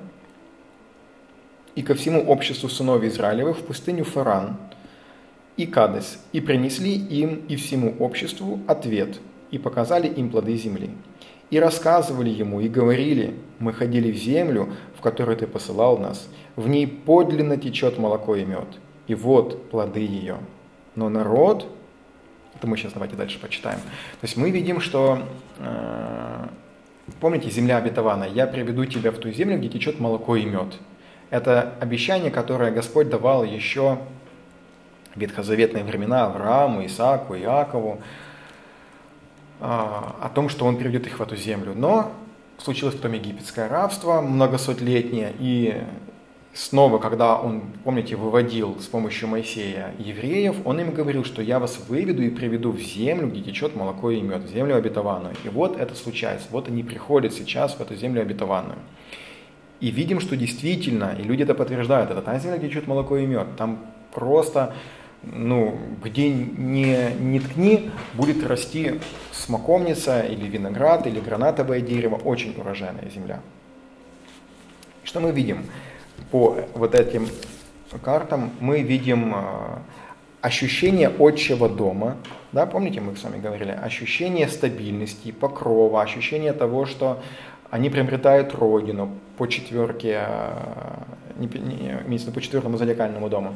И ко всему обществу сынов Израилевых в пустыню Фаран и Кадес. И принесли им и всему обществу ответ, и показали им плоды земли. И рассказывали ему, и говорили: мы ходили в землю, в которую ты посылал нас. В ней подлинно течет молоко и мед. И вот плоды ее. Но народ... Это мы сейчас давайте дальше почитаем. То есть мы видим, что, э, помните, земля обетованная, я приведу тебя в ту землю, где течет молоко и мед. Это обещание, которое Господь давал еще в ветхозаветные времена Аврааму, Исааку, Иакову, э, о том, что Он приведет их в эту землю. Но случилось потом египетское рабство, многосотлетнее, и снова, когда он, помните, выводил с помощью Моисея евреев, он им говорил, что я вас выведу и приведу в землю, где течет молоко и мед, в землю обетованную. И вот это случается, вот они приходят сейчас в эту землю обетованную. И видим, что действительно, и люди это подтверждают, это та земля, где течет молоко и мед. Там просто, ну, где не, не ткни, будет расти смоковница или виноград, или гранатовое дерево, очень урожайная земля. Что мы видим? По вот этим картам мы видим ощущение отчего дома, да, помните, мы с вами говорили, ощущение стабильности, покрова, ощущение того, что они приобретают родину по четверке, не, не, по четвертому зодиакальному дому.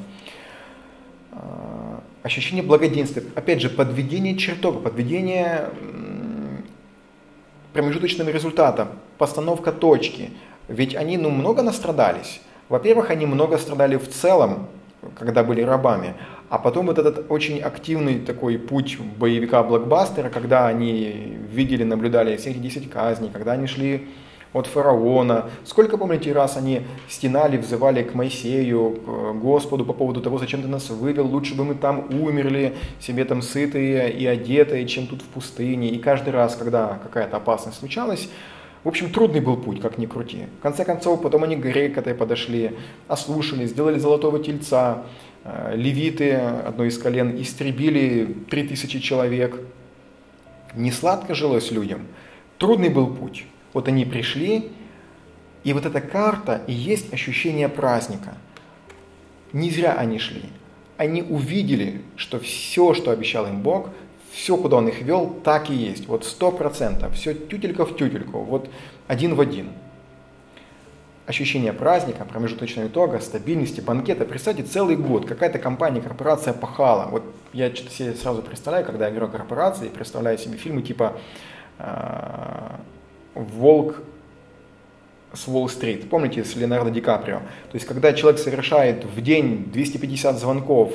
Ощущение благоденствия, опять же, подведение чертога, подведение промежуточного результата, постановка точки. Ведь они, ну, много настрадались. Во-первых, они много страдали в целом, когда были рабами, а потом вот этот очень активный такой путь боевика-блокбастера, когда они видели, наблюдали все эти десять казней, когда они шли от фараона. Сколько, помните, раз они стенали, взывали к Моисею, к Господу по поводу того, зачем ты нас вывел, лучше бы мы там умерли, себе там сытые и одетые, чем тут в пустыне. И каждый раз, когда какая-то опасность случалась, в общем, трудный был путь, как ни крути. В конце концов, потом они к горе к этой подошли, ослушались, сделали золотого тельца. Левиты, одно из колен, истребили три тысячи человек. Не сладко жилось людям. Трудный был путь. Вот они пришли, и вот эта карта и есть ощущение праздника. Не зря они шли. Они увидели, что все, что обещал им Бог, все, куда он их вел, так и есть. Вот сто процентов. Все тютелька в тютельку. Вот один в один. Ощущение праздника, промежуточного итога, стабильности, банкета. Представьте, целый год какая-то компания, корпорация пахала. Вот я что-то себе сразу представляю, когда я говорю о корпорации, представляю себе фильмы типа э, «Волк с Уолл-стрит». Помните, с Леонардо Ди Каприо? То есть, когда человек совершает в день двести пятьдесят звонков,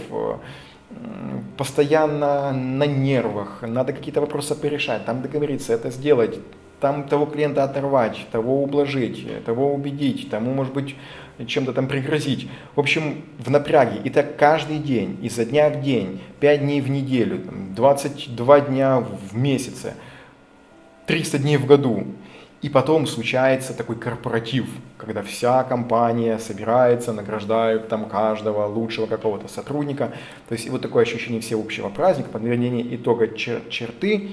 постоянно на нервах, надо какие-то вопросы порешать, там договориться, это сделать, там того клиента оторвать, того ублажить, того убедить, тому, может быть, чем-то там пригрозить. В общем, в напряге. И так каждый день, изо дня в день, пять дней в неделю, двадцать два дня в месяце, триста дней в году. И потом случается такой корпоратив, когда вся компания собирается, награждают там каждого лучшего какого-то сотрудника. То есть вот такое ощущение всеобщего праздника, подведение итога чер- черты.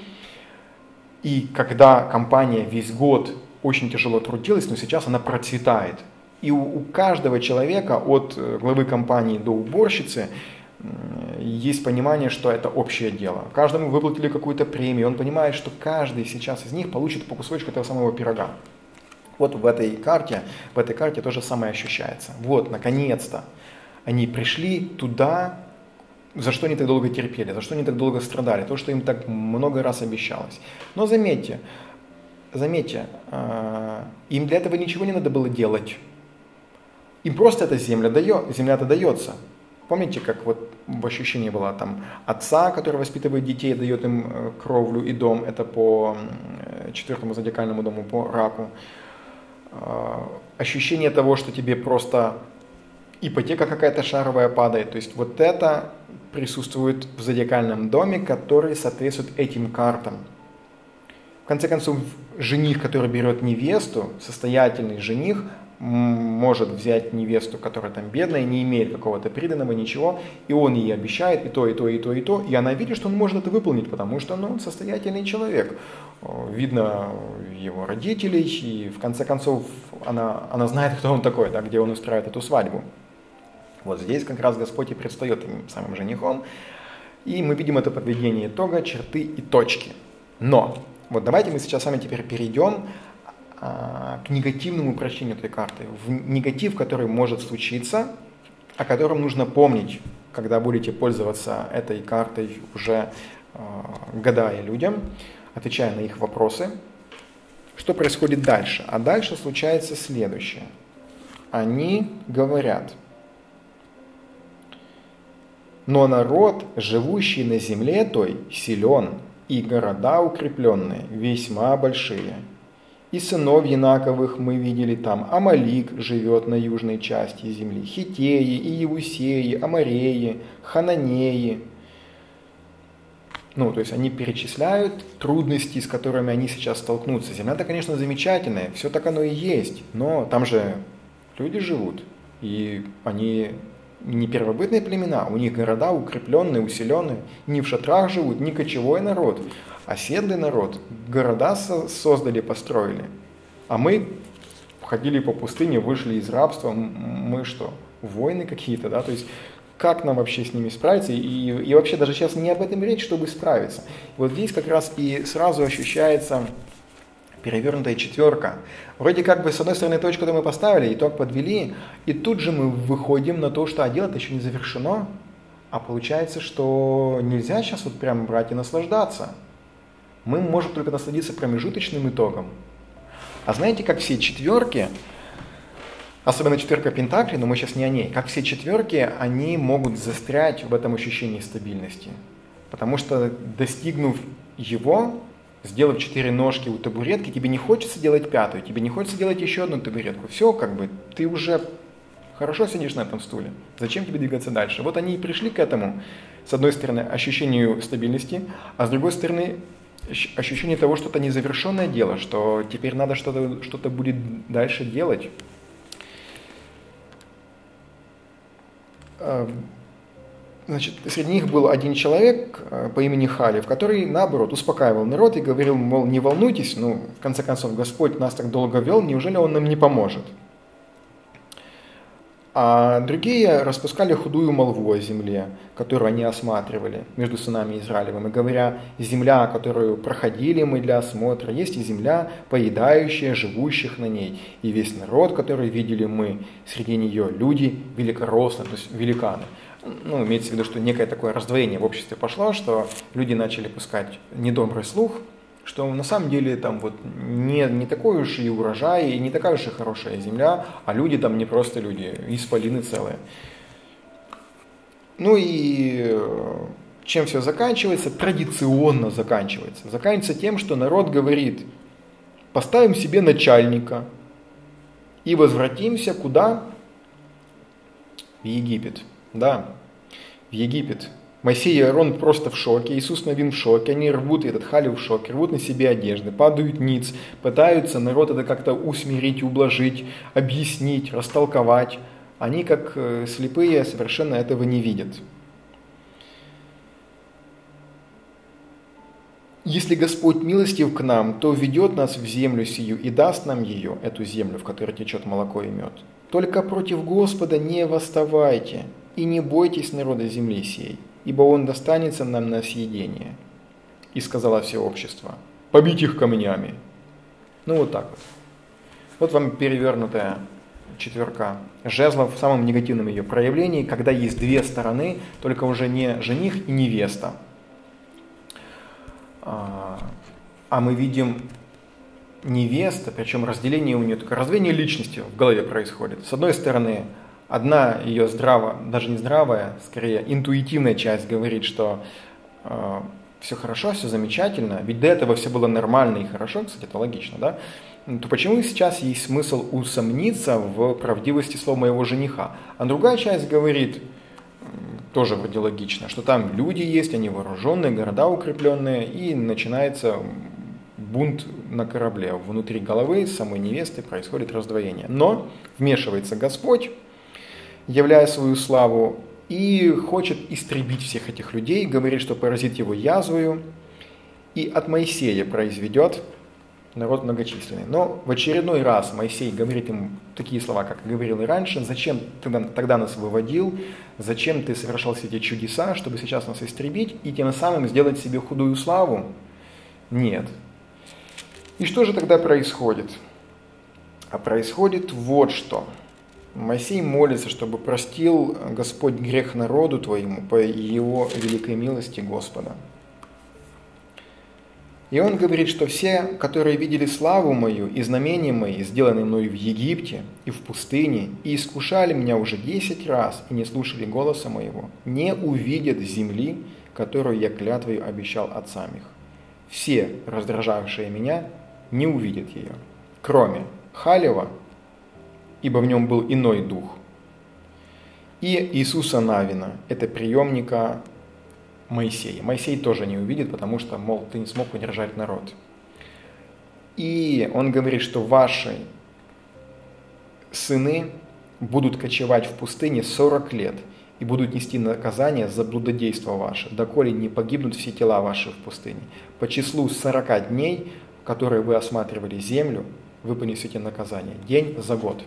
И когда компания весь год очень тяжело трудилась, но сейчас она процветает. И у, у каждого человека, от главы компании до уборщицы, есть понимание, что это общее дело. Каждому выплатили какую-то премию, он понимает, что каждый сейчас из них получит по кусочку этого самого пирога. Вот в этой карте, в этой карте то же самое ощущается. Вот, наконец-то, они пришли туда, за что они так долго терпели, за что они так долго страдали, то, что им так много раз обещалось. Но заметьте, заметьте, им для этого ничего не надо было делать. Им просто эта земля дает, земля-то дается. Помните, как вот в ощущении было там отца, который воспитывает детей, дает им кровлю и дом, это по четвертому зодиакальному дому, по раку. Ощущение того, что тебе просто ипотека какая-то шаровая падает. То есть вот это присутствует в зодиакальном доме, который соответствует этим картам. В конце концов, жених, который берет невесту, состоятельный жених, может взять невесту, которая там бедная, не имеет какого-то приданого, ничего, и он ей обещает и то, и то, и то, и то, и она видит, что он может это выполнить, потому что ну, он состоятельный человек. Видно его родителей, и в конце концов она, она знает, кто он такой, да, где он устраивает эту свадьбу. Вот здесь как раз Господь и предстает им самым женихом, и мы видим это подведение итога, черты и точки. Но, вот давайте мы сейчас с вами теперь перейдем к негативному упрощению этой карты, в негатив, который может случиться, о котором нужно помнить, когда будете пользоваться этой картой уже э, гадая людям, отвечая на их вопросы. Что происходит дальше? А дальше случается следующее. Они говорят: «Но народ, живущий на земле той, силен, и города укрепленные, весьма большие. и сынов Янаковых мы видели там. Амалик живет на южной части земли, Хитеи, и Иевусеи, Амореи, Хананеи. Ну, то есть они перечисляют трудности, с которыми они сейчас столкнутся. Земля-то, конечно, замечательная, все так оно и есть, но там же люди живут, и они не первобытные племена, у них города укрепленные, усиленные, не в шатрах живут, не кочевой народ, а седлый народ, города создали, построили. А мы ходили по пустыне, вышли из рабства, мы что, войны какие-то, да, то есть как нам вообще с ними справиться, и, и вообще даже сейчас не об этом речь, чтобы справиться. Вот здесь как раз и сразу ощущается перевернутая четверка. Вроде как бы с одной стороны точку-то мы поставили, итог подвели, и тут же мы выходим на то, что а дело-то еще не завершено, а получается, что нельзя сейчас вот прям брать и наслаждаться. Мы можем только насладиться промежуточным итогом. А знаете, как все четверки, особенно четверка Пентаклей, но мы сейчас не о ней, как все четверки, они могут застрять в этом ощущении стабильности. Потому что, достигнув его, сделав четыре ножки у табуретки, тебе не хочется делать пятую, тебе не хочется делать еще одну табуретку. Все, как бы, ты уже хорошо сидишь на этом стуле. Зачем тебе двигаться дальше? Вот они и пришли к этому, с одной стороны, ощущению стабильности, а с другой стороны, ощущение того, что это незавершенное дело, что теперь надо что-то, что-то будет дальше делать. Значит, среди них был один человек по имени Халев, который, наоборот, успокаивал народ и говорил, мол, не волнуйтесь, ну, в конце концов, Господь нас так долго вел, неужели Он нам не поможет? А другие распускали худую молву о земле, которую они осматривали между сынами Израилевым, и говоря, земля, которую проходили мы для осмотра, есть и земля, поедающая живущих на ней, и весь народ, который видели мы, среди нее люди великорослые, то есть великаны. Ну, имеется в виду, что некое такое раздвоение в обществе пошло, что люди начали пускать недобрый слух, что на самом деле там вот не, не такой уж и урожай, и не такая уж и хорошая земля, а люди там не просто люди, исполины целые. Ну и чем все заканчивается? Традиционно заканчивается. Заканчивается тем, что народ говорит, поставим себе начальника и возвратимся куда? В Египет. Да, в Египет. Моисей и Аарон просто в шоке, Иисус Навин в шоке, они рвут, этот Халев в шоке, рвут на себе одежды, падают ниц, пытаются народ это как-то усмирить, ублажить, объяснить, растолковать. Они, как слепые, совершенно этого не видят. Если Господь милостив к нам, то ведет нас в землю сию и даст нам ее, эту землю, в которой течет молоко и мед. Только против Господа не восставайте и не бойтесь народа земли сей, ибо он достанется нам на съедение. И сказала все общество, побить их камнями. Ну вот так вот. Вот вам перевернутая четверка жезлов в самом негативном ее проявлении, когда есть две стороны, только уже не жених и невеста. А мы видим невеста, причем разделение у нее, только разделение личности в голове происходит. С одной стороны, одна ее здраво, даже не здравая, скорее интуитивная часть говорит, что э, все хорошо, все замечательно, ведь до этого все было нормально и хорошо, кстати, это логично, да? То почему сейчас есть смысл усомниться в правдивости слов моего жениха? А другая часть говорит, тоже вроде логично, что там люди есть, они вооруженные, города укрепленные, и начинается бунт на корабле. Внутри головы самой невесты происходит раздвоение. Но вмешивается Господь, являя свою славу, и хочет истребить всех этих людей, говорит, что поразит его язвою, и от Моисея произведет народ многочисленный. Но в очередной раз Моисей говорит им такие слова, как говорил и раньше, зачем ты тогда нас выводил, зачем ты совершал все эти чудеса, чтобы сейчас нас истребить и тем самым сделать себе худую славу? Нет. И что же тогда происходит? А происходит вот что. Моисей молится, чтобы простил Господь грех народу твоему по его великой милости Господа. И он говорит, что все, которые видели славу мою и знамения мои, сделанные мною в Египте и в пустыне, и искушали меня уже десять раз и не слушали голоса моего, не увидят земли, которую я клятвою обещал отцам их. Все, раздражавшие меня, не увидят ее. кроме Халева, ибо в нем был иной дух, и Иисуса Навина, это преемника Моисея. Моисей тоже не увидит, потому что, мол, ты не смог удержать народ. И он говорит, что ваши сыны будут кочевать в пустыне сорок лет и будут нести наказание за блудодейство ваше, доколе не погибнут все тела ваши в пустыне. По числу сорока дней, в которые вы осматривали землю, вы понесете наказание. День за год.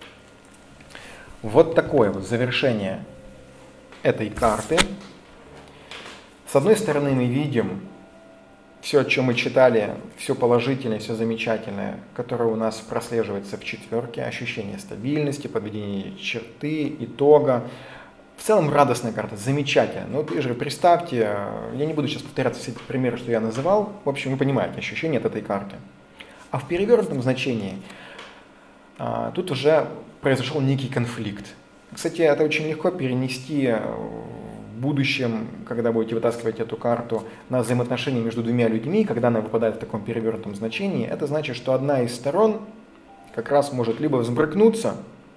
Вот такое вот завершение этой карты. С одной стороны, мы видим все, о чем мы читали, все положительное, все замечательное, которое у нас прослеживается в четверке, ощущение стабильности, подведение черты, итога. В целом радостная карта, замечательная. Но вы же представьте, я не буду сейчас повторяться все эти примеры, что я называл. В общем, вы понимаете ощущение от этой карты. А в перевернутом значении тут уже произошел некий конфликт. Кстати, это очень легко перенести в будущем, когда будете вытаскивать эту карту, на взаимоотношения между двумя людьми, когда она выпадает в таком перевернутом значении. Это значит, что одна из сторон как раз может либо взбрыкнуться,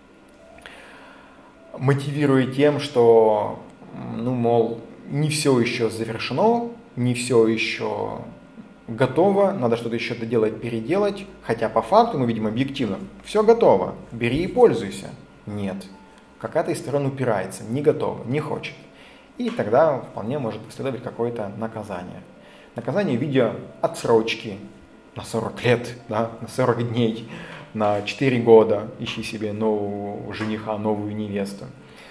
мотивируя тем, что, ну, мол, не все еще завершено, не все еще готово, надо что-то еще доделать, переделать, хотя по факту мы видим объективно, все готово, бери и пользуйся. Нет, какая-то из сторон упирается, не готова, не хочет. И тогда вполне может последовать какое-то наказание. Наказание в виде отсрочки на сорок лет, да, на сорок дней, на четыре года, ищи себе нового жениха, новую невесту.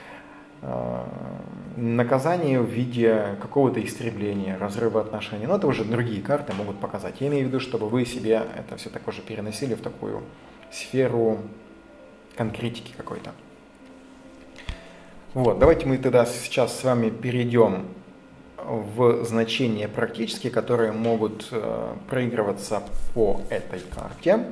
Наказание в виде какого-то истребления, разрыва отношений. Но это уже другие карты могут показать. Я имею в виду, чтобы вы себе это все такое же переносили в такую сферу конкретики какой-то. Вот, давайте мы тогда сейчас с вами перейдем в значения практические, которые могут э, проигрываться по этой карте.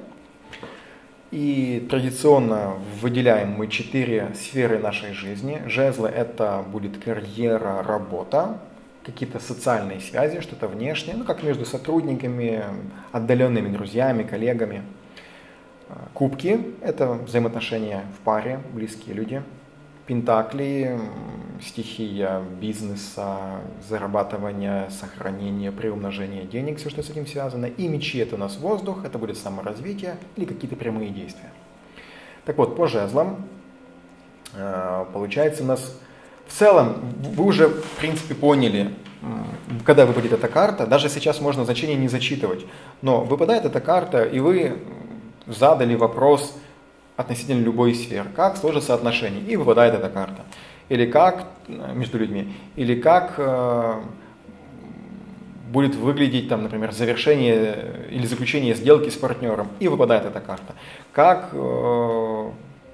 И традиционно выделяем мы четыре сферы нашей жизни. Жезлы – это будет карьера, работа, какие-то социальные связи, что-то внешнее, ну как между сотрудниками, отдаленными друзьями, коллегами. Кубки – это взаимоотношения в паре, близкие люди. Пентакли – стихия бизнеса, зарабатывания, сохранения, приумножения денег, все, что с этим связано. И мечи – это у нас воздух, это будет саморазвитие или какие-то прямые действия. Так вот, по жезлам получается у нас в целом, вы уже в принципе поняли, когда выпадет эта карта, даже сейчас можно значение не зачитывать, но выпадает эта карта, и вы задали вопрос относительно любой сферы, как сложатся отношения, и выпадает эта карта. Или как между людьми, или как э, будет выглядеть, там, например, завершение или заключение сделки с партнером, и выпадает эта карта. Как э,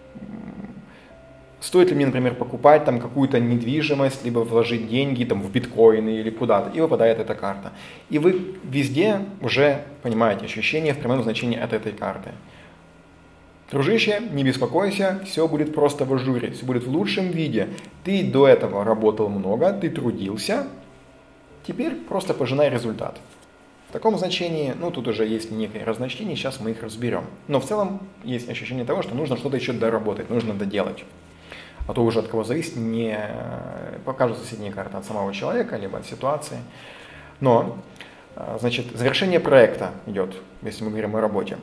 стоит ли мне, например, покупать там какую-то недвижимость, либо вложить деньги там, в биткоины или куда-то, и выпадает эта карта. И вы везде уже понимаете ощущение в прямом значении от этой карты. Дружище, не беспокойся, все будет просто в ажуре, все будет в лучшем виде. Ты до этого работал много, ты трудился, теперь просто пожинай результат. В таком значении, ну тут уже есть некое разночтение, сейчас мы их разберем. Но в целом есть ощущение того, что нужно что-то еще доработать, нужно доделать. А то уже от кого зависит, не покажут соседние карты от самого человека, либо от ситуации. Но, значит, завершение проекта идет, если мы говорим о работе.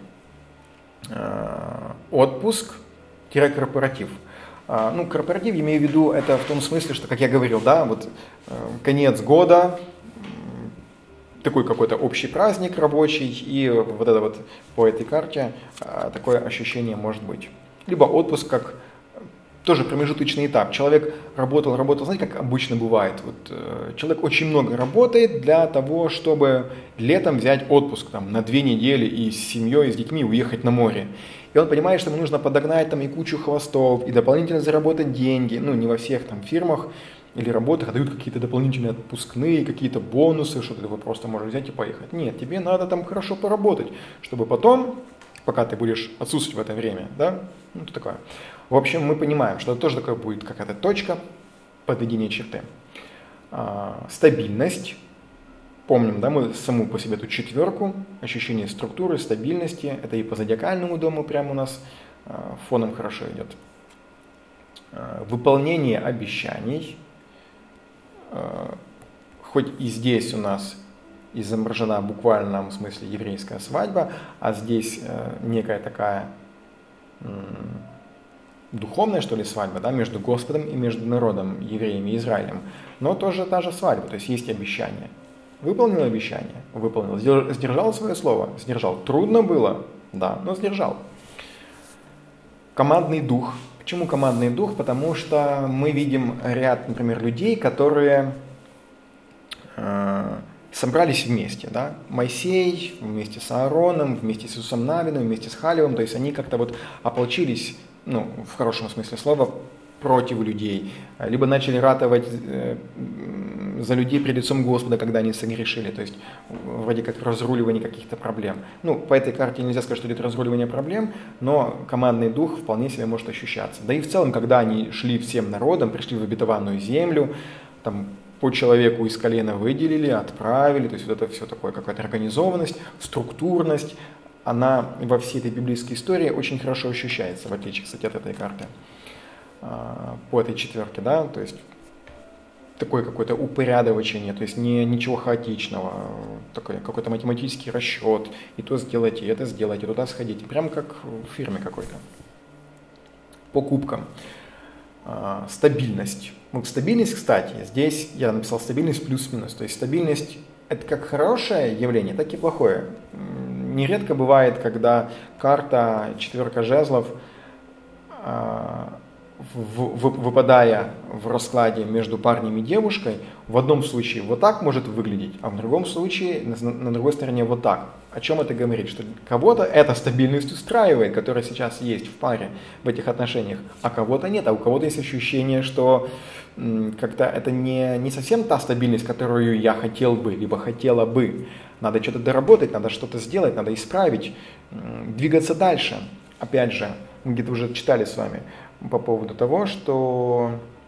Отпуск-корпоратив. Ну, корпоратив, я имею в виду, это в том смысле, что, как я говорил, да, вот конец года, такой какой-то общий праздник рабочий, и вот это вот по этой карте такое ощущение может быть. Либо отпуск как тоже промежуточный этап. Человек работал, работал, знаете, как обычно бывает. Вот, э, человек очень много работает для того, чтобы летом взять отпуск там, на две недели и с семьей, и с детьми уехать на море. И он понимает, что ему нужно подогнать там и кучу хвостов, и дополнительно заработать деньги. Ну, не во всех там фирмах или работах дают какие-то дополнительные отпускные, какие-то бонусы, что ты просто можешь взять и поехать. Нет, тебе надо там хорошо поработать, чтобы потом, пока ты будешь отсутствовать в это время, да, ну, то такое. В общем, мы понимаем, что это тоже такое будет какая-то точка подведения черты. А, стабильность, Помним, да, мы саму по себе эту четверку, ощущение структуры, стабильности. Это и по зодиакальному дому прямо у нас фоном хорошо идет. Выполнение обещаний. Хоть и здесь у нас изображена в буквальном смысле еврейская свадьба, а здесь некая такая духовная, что ли, свадьба, да, между Господом и между народом, евреями и Израилем. Но тоже та же свадьба, то есть есть обещание. Выполнил обещание? Выполнил. Сдержал свое слово? Сдержал. Трудно было? Да, но сдержал. Командный дух. Почему командный дух? Потому что мы видим ряд, например, людей, которые э, собрались вместе. Да? Моисей вместе с Аароном, вместе с Иисусом Навином, вместе с Халевым. То есть они как-то вот ополчились, ну, в хорошем смысле слова, против людей. Либо начали ратовать э, за людей пред лицом Господа, когда они согрешили, то есть вроде как разруливание каких-то проблем. Ну, по этой карте нельзя сказать, что идет разруливание проблем, но командный дух вполне себе может ощущаться. Да и в целом, когда они шли всем народом, пришли в обетованную землю, там по человеку из колена выделили, отправили, то есть вот это все такое, какая-то организованность, структурность, она во всей этой библейской истории очень хорошо ощущается, в отличие, кстати, от этой карты, по этой четверке, да, то есть такое какое-то упорядочение, то есть не, ничего хаотичного, такой, какой-то математический расчет, и то сделайте, и это сделайте, туда сходите, прям как в фирме какой-то. Покупкам. А, стабильность. Ну, стабильность, кстати, здесь я написал стабильность плюс-минус, то есть стабильность это как хорошее явление, так и плохое. Нередко бывает, когда карта четверка жезлов, а, В, в, выпадая в раскладе между парнем и девушкой, в одном случае вот так может выглядеть, а в другом случае на, на другой стороне вот так. О чем это говорит? Что кого-то эта стабильность устраивает, которая сейчас есть в паре, в этих отношениях, а кого-то нет, а у кого-то есть ощущение, что м, как-то это не, не совсем та стабильность, которую я хотел бы, либо хотела бы. Надо что-то доработать, надо что-то сделать, надо исправить, м, двигаться дальше. Опять же, мы где-то уже читали с вами, по поводу того, что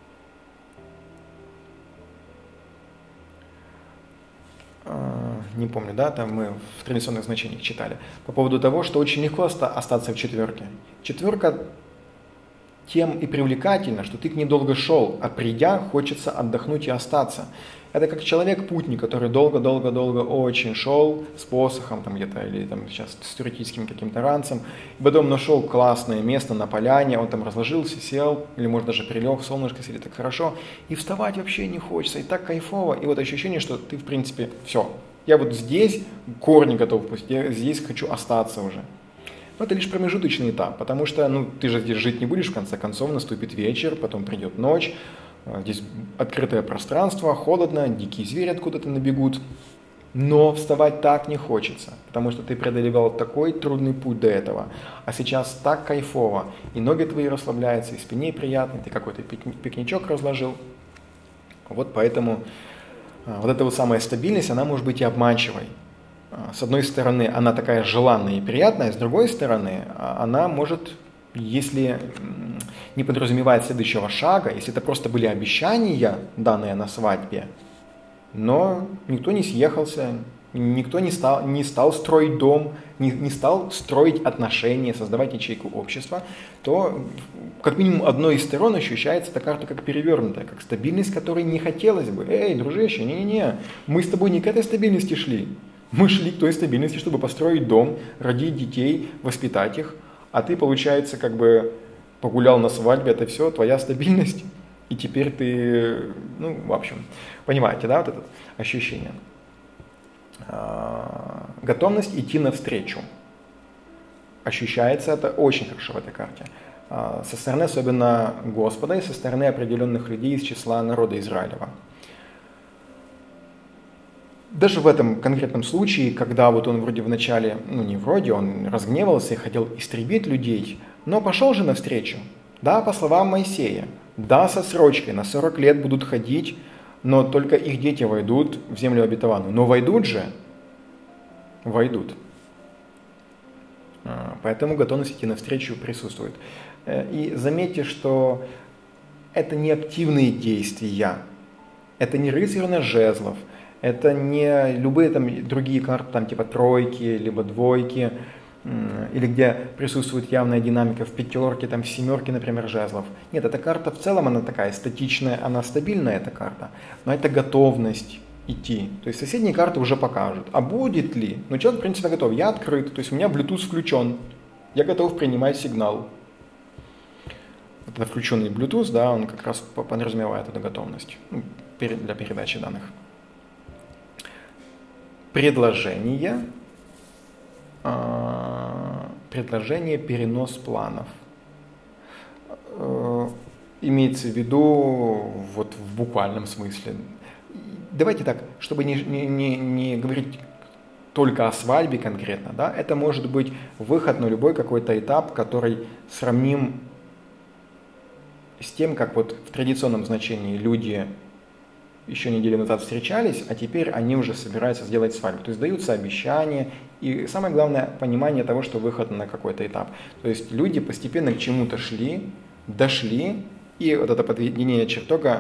не помню, да, там мы в традиционных значениях читали, по поводу того, что очень легко остаться в четверке. Четверка тем и привлекательна, что ты к ней долго шел, а придя, хочется отдохнуть и остаться. Это как человек-путник, который долго-долго-долго очень шел с посохом там где-то, или там сейчас с туристическим каким-то ранцем, и потом нашел классное место на поляне, он там разложился, сел, или может даже прилег, солнышко сидит так хорошо, и вставать вообще не хочется, и так кайфово, и вот ощущение, что ты в принципе все, я вот здесь корни готов пустить, я здесь хочу остаться уже. Но это лишь промежуточный этап, потому что ну, ты же здесь жить не будешь, в конце концов наступит вечер, потом придет ночь, здесь открытое пространство, холодно, дикие звери откуда-то набегут. Но вставать так не хочется, потому что ты преодолевал такой трудный путь до этого. А сейчас так кайфово, и ноги твои расслабляются, и спине приятно, ты какой-то пикничок разложил. Вот поэтому вот эта вот самая стабильность, она может быть и обманчивой. С одной стороны, она такая желанная и приятная, с другой стороны, она может, если не подразумевает следующего шага, если это просто были обещания, данные на свадьбе, но никто не съехался, никто не стал, не стал строить дом, не, не стал строить отношения, создавать ячейку общества, то как минимум одной из сторон ощущается эта карта как перевернутая, как стабильность, которой не хотелось бы. Эй, дружище, не-не-не, мы с тобой не к этой стабильности шли. Мы шли к той стабильности, чтобы построить дом, родить детей, воспитать их, а ты, получается, как бы погулял на свадьбе, это все, твоя стабильность, и теперь ты, ну, в общем, понимаете, да, вот это ощущение. Готовность идти навстречу. Ощущается это очень хорошо в этой карте. Со стороны особенно Господа и со стороны определенных людей из числа народа Израилева. Даже в этом конкретном случае, когда вот он вроде вначале, ну не вроде, он разгневался и хотел истребить людей, но пошел же навстречу. Да, по словам Моисея, да, со срочкой, на сорок лет будут ходить, но только их дети войдут в землю обетованную. Но войдут же, войдут. Поэтому готовность идти навстречу присутствует. И заметьте, что это не активные действия, это не рыцарь на жезлов, Это не любые там другие карты, там типа тройки, либо двойки, или где присутствует явная динамика в пятерке, там в семерке, например, жезлов. Нет, эта карта в целом, она такая статичная, она стабильная, эта карта, но это готовность идти. То есть соседние карты уже покажут. А будет ли? Ну, человек, в принципе, готов. Я открыт, то есть у меня Bluetooth включен. Я готов принимать сигнал. Это включенный Bluetooth, да, он как раз подразумевает эту готовность, ну, для передачи данных. Предложение. Предложение, перенос планов. Имеется в виду вот в буквальном смысле. Давайте так, чтобы не, не, не говорить только о свадьбе конкретно, да, это может быть выход на любой какой-то этап, который сравним с тем, как вот в традиционном значении люди еще неделю назад встречались, а теперь они уже собираются сделать свадьбу. То есть даются обещания, и самое главное понимание того, что выход на какой-то этап. То есть люди постепенно к чему-то шли, дошли, и вот это подведение чертога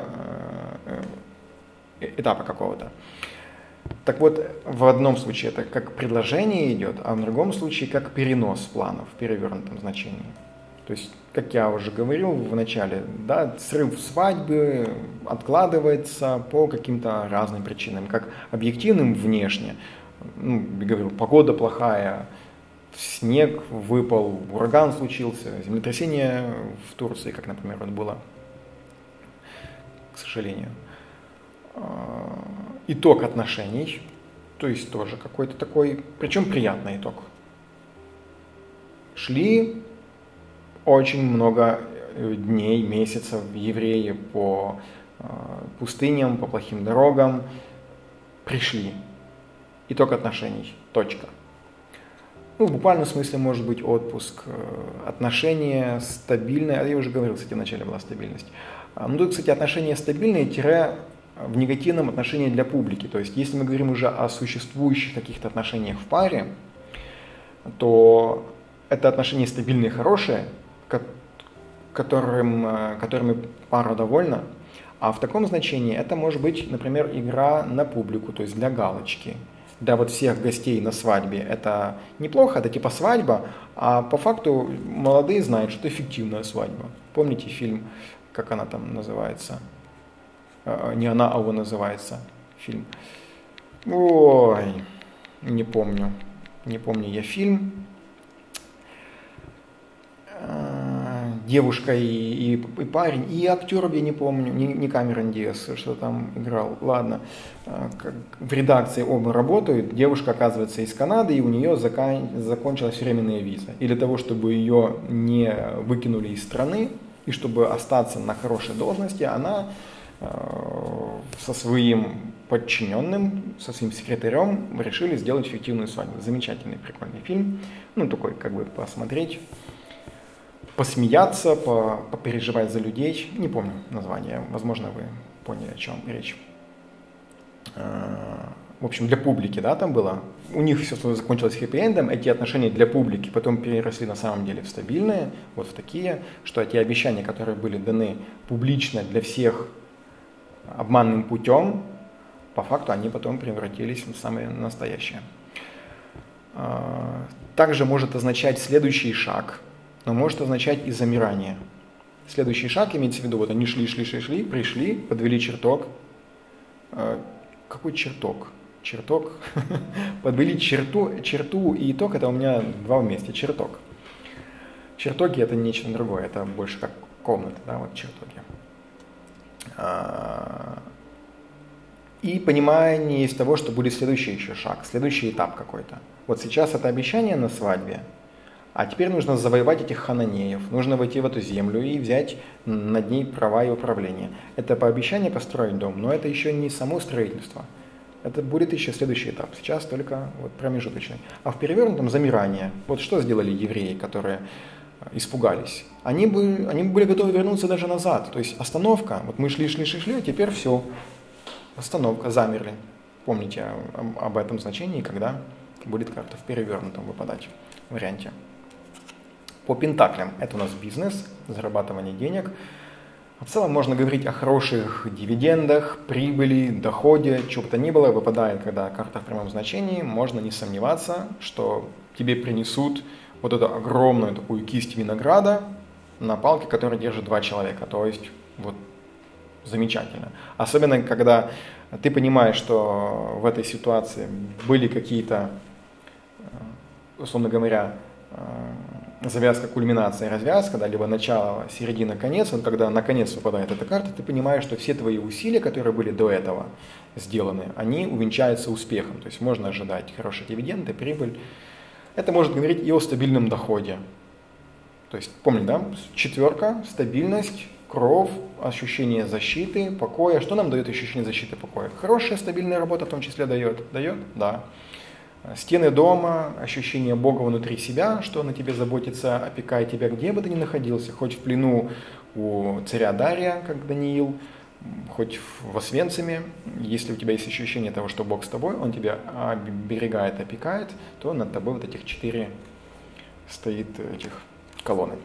этапа какого-то. Так вот, в одном случае это как предложение идет, а в другом случае как перенос планов в перевернутом значении. То есть, как я уже говорил в начале, да, срыв свадьбы откладывается по каким-то разным причинам, как объективным внешне. Ну, я говорил, погода плохая, снег выпал, ураган случился, землетрясение в Турции, как, например, вот было, к сожалению. Итог отношений, то есть тоже какой-то такой, причем приятный итог. Шли очень много дней, месяцев евреи по пустыням, по плохим дорогам, пришли. Итог отношений, точка. Ну, в буквальном смысле может быть отпуск, отношения стабильные, я уже говорил, кстати, в начале была стабильность. Ну, тут, кстати, отношения стабильные, тире в негативном отношении для публики. То есть, если мы говорим уже о существующих каких-то отношениях в паре, то это отношения стабильные, хорошие, которым, которыми пара довольна. А в таком значении это может быть, например, игра на публику, то есть для галочки. Для вот всех гостей на свадьбе это неплохо, это типа свадьба, а по факту молодые знают, что это фиктивная свадьба. Помните фильм, как она там называется? Не она, а он называется фильм. Ой, не помню. Не помню я фильм. Девушка и, и, и парень, и актеров я не помню, не, не Камерон Диас, что там играл. Ладно, в редакции оба работают, девушка оказывается из Канады, и у нее закон, закончилась временная виза. И для того, чтобы ее не выкинули из страны, и чтобы остаться на хорошей должности, она со своим подчиненным, со своим секретарем решили сделать фиктивную свадьбу. Замечательный, прикольный фильм. Ну, такой, как бы, посмотреть, посмеяться, попереживать за людей. Не помню название, возможно, вы поняли, о чем речь. В общем, для публики, да, там было. У них все закончилось хэппи-эндом, эти отношения для публики потом переросли на самом деле в стабильные, вот в такие, что эти обещания, которые были даны публично для всех обманным путем, по факту они потом превратились в самые настоящие. Также может означать следующий шаг, но может означать и замирание. Следующий шаг имеется в виду, вот они шли, шли, шли, шли, пришли, подвели чертог. Какой чертог? Чертог. Подвели черту, черту и итог, это у меня два вместе, чертог. Чертоги это нечто другое, это больше как комната, да, вот чертоги. И понимание из того, что будет следующий еще шаг, следующий этап какой-то. Вот сейчас это обещание на свадьбе, а теперь нужно завоевать этих хананеев, нужно войти в эту землю и взять над ней права и управление. Это по обещанию построить дом, но это еще не само строительство. Это будет еще следующий этап. Сейчас только вот промежуточный. А в перевернутом замирание. Вот что сделали евреи, которые испугались? Они бы, они были готовы вернуться даже назад. То есть остановка. Вот мы шли, шли, шли, шли, а теперь все. Остановка, замерли. Помните об этом значении, когда будет карта в перевернутом выпадать варианте. По пентаклям это у нас бизнес, зарабатывание денег. В целом можно говорить о хороших дивидендах, прибыли, доходе, чего бы то ни было, выпадает, когда карта в прямом значении, можно не сомневаться, что тебе принесут вот эту огромную такую кисть винограда на палке, которую держит два человека. То есть вот замечательно. Особенно, когда ты понимаешь, что в этой ситуации были какие-то, условно говоря, завязка, кульминация, развязка, да, либо начало, середина, конец. Вот когда наконец выпадает эта карта, ты понимаешь, что все твои усилия, которые были до этого сделаны, они увенчаются успехом. То есть можно ожидать хорошие дивиденды, прибыль. Это может говорить и о стабильном доходе. То есть, помни, да, четверка, стабильность, кров, ощущение защиты, покоя. Что нам дает ощущение защиты, покоя? Хорошая, стабильная работа в том числе дает. Дает? Да. Стены дома, ощущение Бога внутри себя, что Он о тебе заботится, опекает тебя, где бы ты ни находился, хоть в плену у царя Дария, как Даниил, хоть в Освенциме. Если у тебя есть ощущение того, что Бог с тобой, Он тебя оберегает, опекает, то над тобой вот этих четыре стоит этих колонны.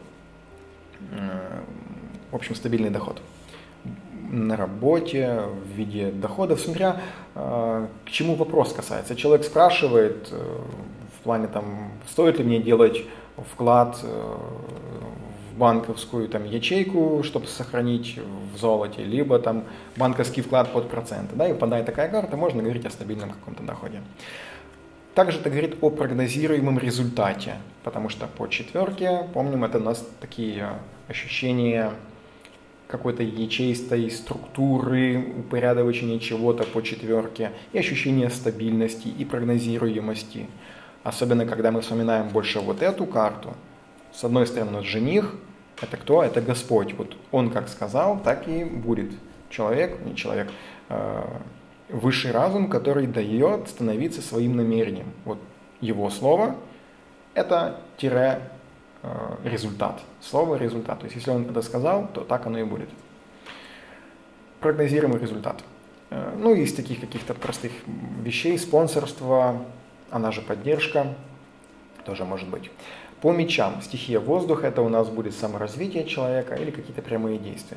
В общем, стабильный доход на работе, в виде доходов, смотря э, к чему вопрос касается. Человек спрашивает э, в плане, там, стоит ли мне делать вклад э, в банковскую там, ячейку, чтобы сохранить в золоте, либо там, банковский вклад под проценты. Да, и выпадает такая карта, можно говорить о стабильном каком-то доходе. Также это говорит о прогнозируемом результате, потому что по четверке, помним, это у нас такие ощущения какой-то ячеистой структуры, упорядочения чего-то по четверке, и ощущение стабильности и прогнозируемости. Особенно, когда мы вспоминаем больше вот эту карту. С одной стороны, вот жених, это кто? Это Господь. Вот Он как сказал, так и будет. Человек, не человек, э, высший разум, который дает становиться своим намерением. Вот Его слово – это тире результат. Слово результат. То есть, если Он это сказал, то так оно и будет. Прогнозируемый результат. Ну, из таких каких-то простых вещей, спонсорство, она же поддержка, тоже может быть. По мечам, стихия воздуха, это у нас будет саморазвитие человека или какие-то прямые действия.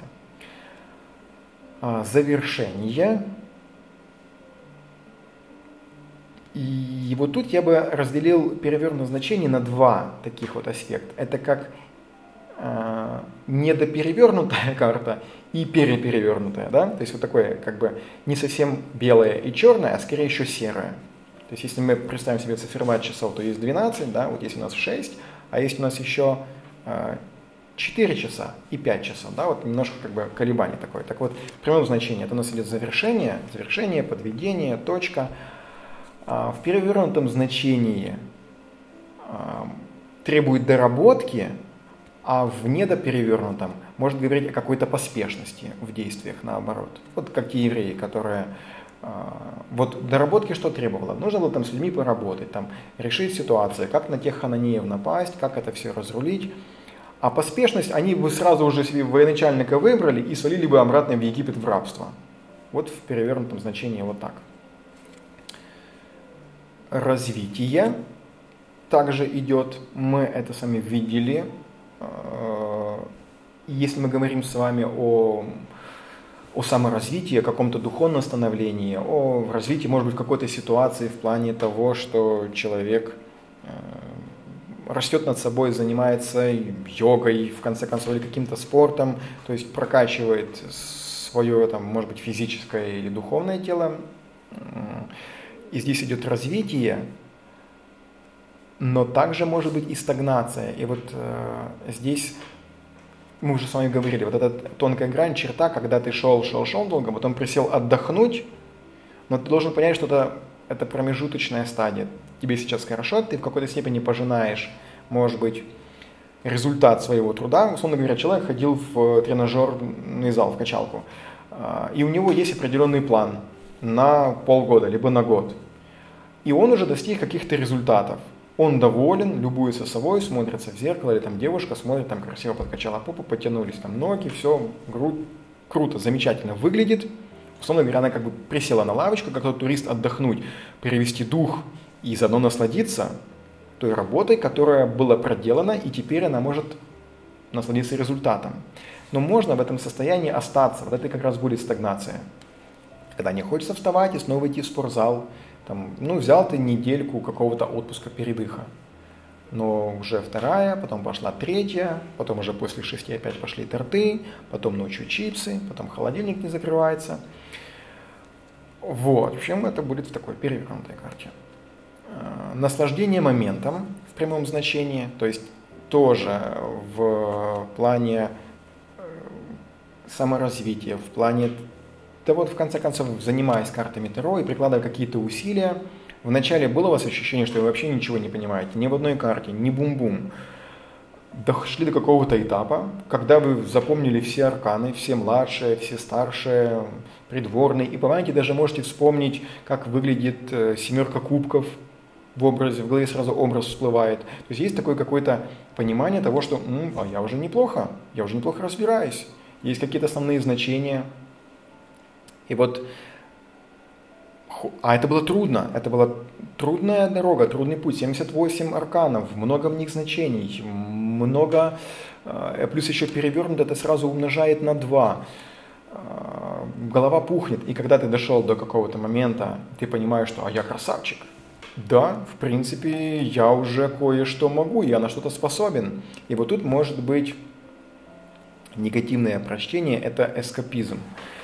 Завершение. И вот тут я бы разделил перевернутое значение на два таких вот аспекта. Это как э, недоперевернутая карта и переперевернутая, да? То есть вот такое как бы не совсем белое и черное, а скорее еще серое. То есть если мы представим себе циферблат часов, то есть двенадцать, да, вот есть у нас шесть, а есть у нас еще э, четыре часа и пять часов, да, вот немножко как бы колебание такое. Так вот, прямое значение, это у нас идет завершение, завершение, подведение, точка. В перевернутом значении требует доработки, а в недоперевернутом может говорить о какой-то поспешности в действиях, наоборот. Вот как те евреи, которые... Вот доработки что требовало? Нужно было там с людьми поработать, там, решить ситуацию, как на тех хананеев напасть, как это все разрулить. А поспешность они бы сразу уже себе военачальника выбрали и свалили бы обратно в Египет в рабство. Вот в перевернутом значении вот так. Развитие также идет, мы это сами видели. Если мы говорим с вами о, о саморазвитии, о каком-то духовном становлении, о развитии, может быть, какой-то ситуации в плане того, что человек растет над собой, занимается йогой, в конце концов, или каким-то спортом, то есть прокачивает свое, там, может быть, физическое или духовное тело. И здесь идет развитие, но также может быть и стагнация. И вот э, здесь мы уже с вами говорили, вот эта тонкая грань, черта, когда ты шел, шел, шел долго, потом присел отдохнуть, но ты должен понять, что это, это промежуточная стадия. Тебе сейчас хорошо, ты в какой-то степени пожинаешь, может быть, результат своего труда. Условно говоря, человек ходил в тренажерный зал, в качалку, э, и у него есть определенный план на полгода, либо на год. И он уже достиг каких-то результатов. Он доволен, любуется собой, смотрится в зеркало, или там девушка смотрит, там красиво подкачала попу, потянулись там ноги, все, грудь, круто, замечательно выглядит. Условно говоря, она как бы присела на лавочку, как тот турист, отдохнуть, перевести дух и заодно насладиться той работой, которая была проделана, и теперь она может насладиться результатом. Но можно в этом состоянии остаться. Вот это как раз будет стагнация. Когда не хочется вставать и снова идти в спортзал. Там, ну, взял ты недельку какого-то отпуска, передыха. Но уже вторая, потом пошла третья, потом уже после шести опять пошли торты, потом ночью чипсы, потом холодильник не закрывается. Вот, в общем, это будет в такой перевернутой карте. Наслаждение моментом в прямом значении, то есть тоже в плане саморазвития, в плане, да вот в конце концов, занимаясь картами Таро и прикладывая какие-то усилия. Вначале было у вас ощущение, что вы вообще ничего не понимаете, ни в одной карте, ни бум-бум. Дошли до какого-то этапа, когда вы запомнили все арканы, все младшие, все старшие, придворные, и по памяти даже можете вспомнить, как выглядит семерка кубков в образе, в голове сразу образ всплывает. То есть есть такое какое-то понимание того, что М, а я уже неплохо, я уже неплохо разбираюсь, есть какие-то основные значения. И вот, а это было трудно, это была трудная дорога, трудный путь, семьдесят восемь арканов, много в них значений, много, плюс еще перевернут, это сразу умножает на два, голова пухнет, и когда ты дошел до какого-то момента, ты понимаешь, что а я красавчик, да, в принципе, я уже кое-что могу, я на что-то способен, и вот тут может быть негативное прочтение, это эскапизм.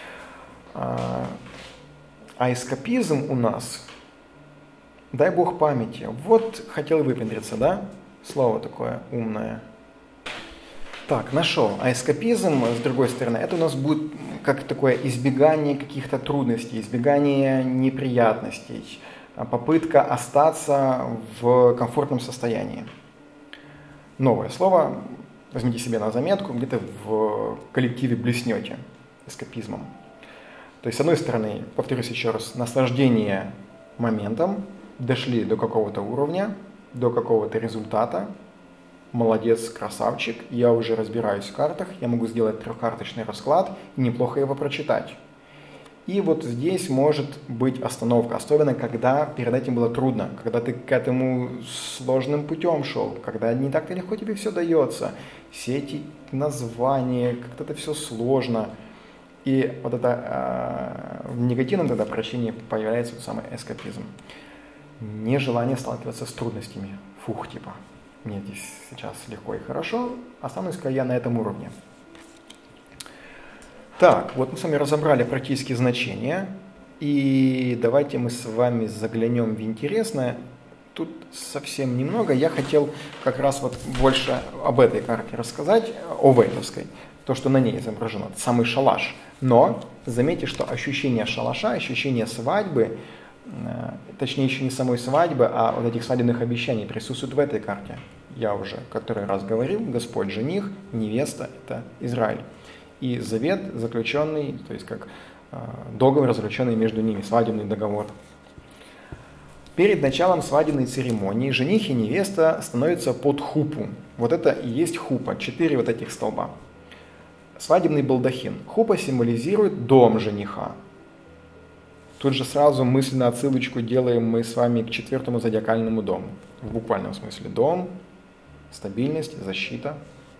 А эскапизм у нас, дай бог памяти, вот хотел выпендриться, да? Слово такое умное. Так, нашел. А эскапизм, с другой стороны, это у нас будет как такое избегание каких-то трудностей, избегание неприятностей, попытка остаться в комфортном состоянии. Новое слово, возьмите себе на заметку, где-то в коллективе блеснете эскапизмом. То есть, с одной стороны, повторюсь еще раз, наслаждение моментом, дошли до какого-то уровня, до какого-то результата, молодец, красавчик, я уже разбираюсь в картах, я могу сделать трехкарточный расклад и неплохо его прочитать. И вот здесь может быть остановка, особенно когда перед этим было трудно, когда ты к этому сложным путем шел, когда не так-то легко тебе все дается, все эти названия, как-то это все сложно. И вот это э, в негативном тогда прочтении появляется тот самый эскапизм. Нежелание сталкиваться с трудностями. Фух, типа, мне здесь сейчас легко и хорошо, останусь-ка я на этом уровне. Так, вот мы с вами разобрали практические значения. И давайте мы с вами заглянем в интересное. Тут совсем немного. Я хотел как раз вот больше об этой карте рассказать, о вейтовской. То, что на ней изображено, самый шалаш. Но заметьте, что ощущение шалаша, ощущение свадьбы, э, точнее еще не самой свадьбы, а вот этих свадебных обещаний присутствует в этой карте. Я уже который раз говорил, Господь жених, невеста – это Израиль. И завет заключенный, то есть как э, договор, заключенный между ними, свадебный договор. Перед началом свадебной церемонии жених и невеста становятся под хупу. Вот это и есть хупа, четыре вот этих столба. Свадебный балдахин. Хупа символизирует дом жениха. Тут же сразу мысленно отсылочку делаем мы с вами к четвертому зодиакальному дому. В буквальном смысле дом, стабильность, защита.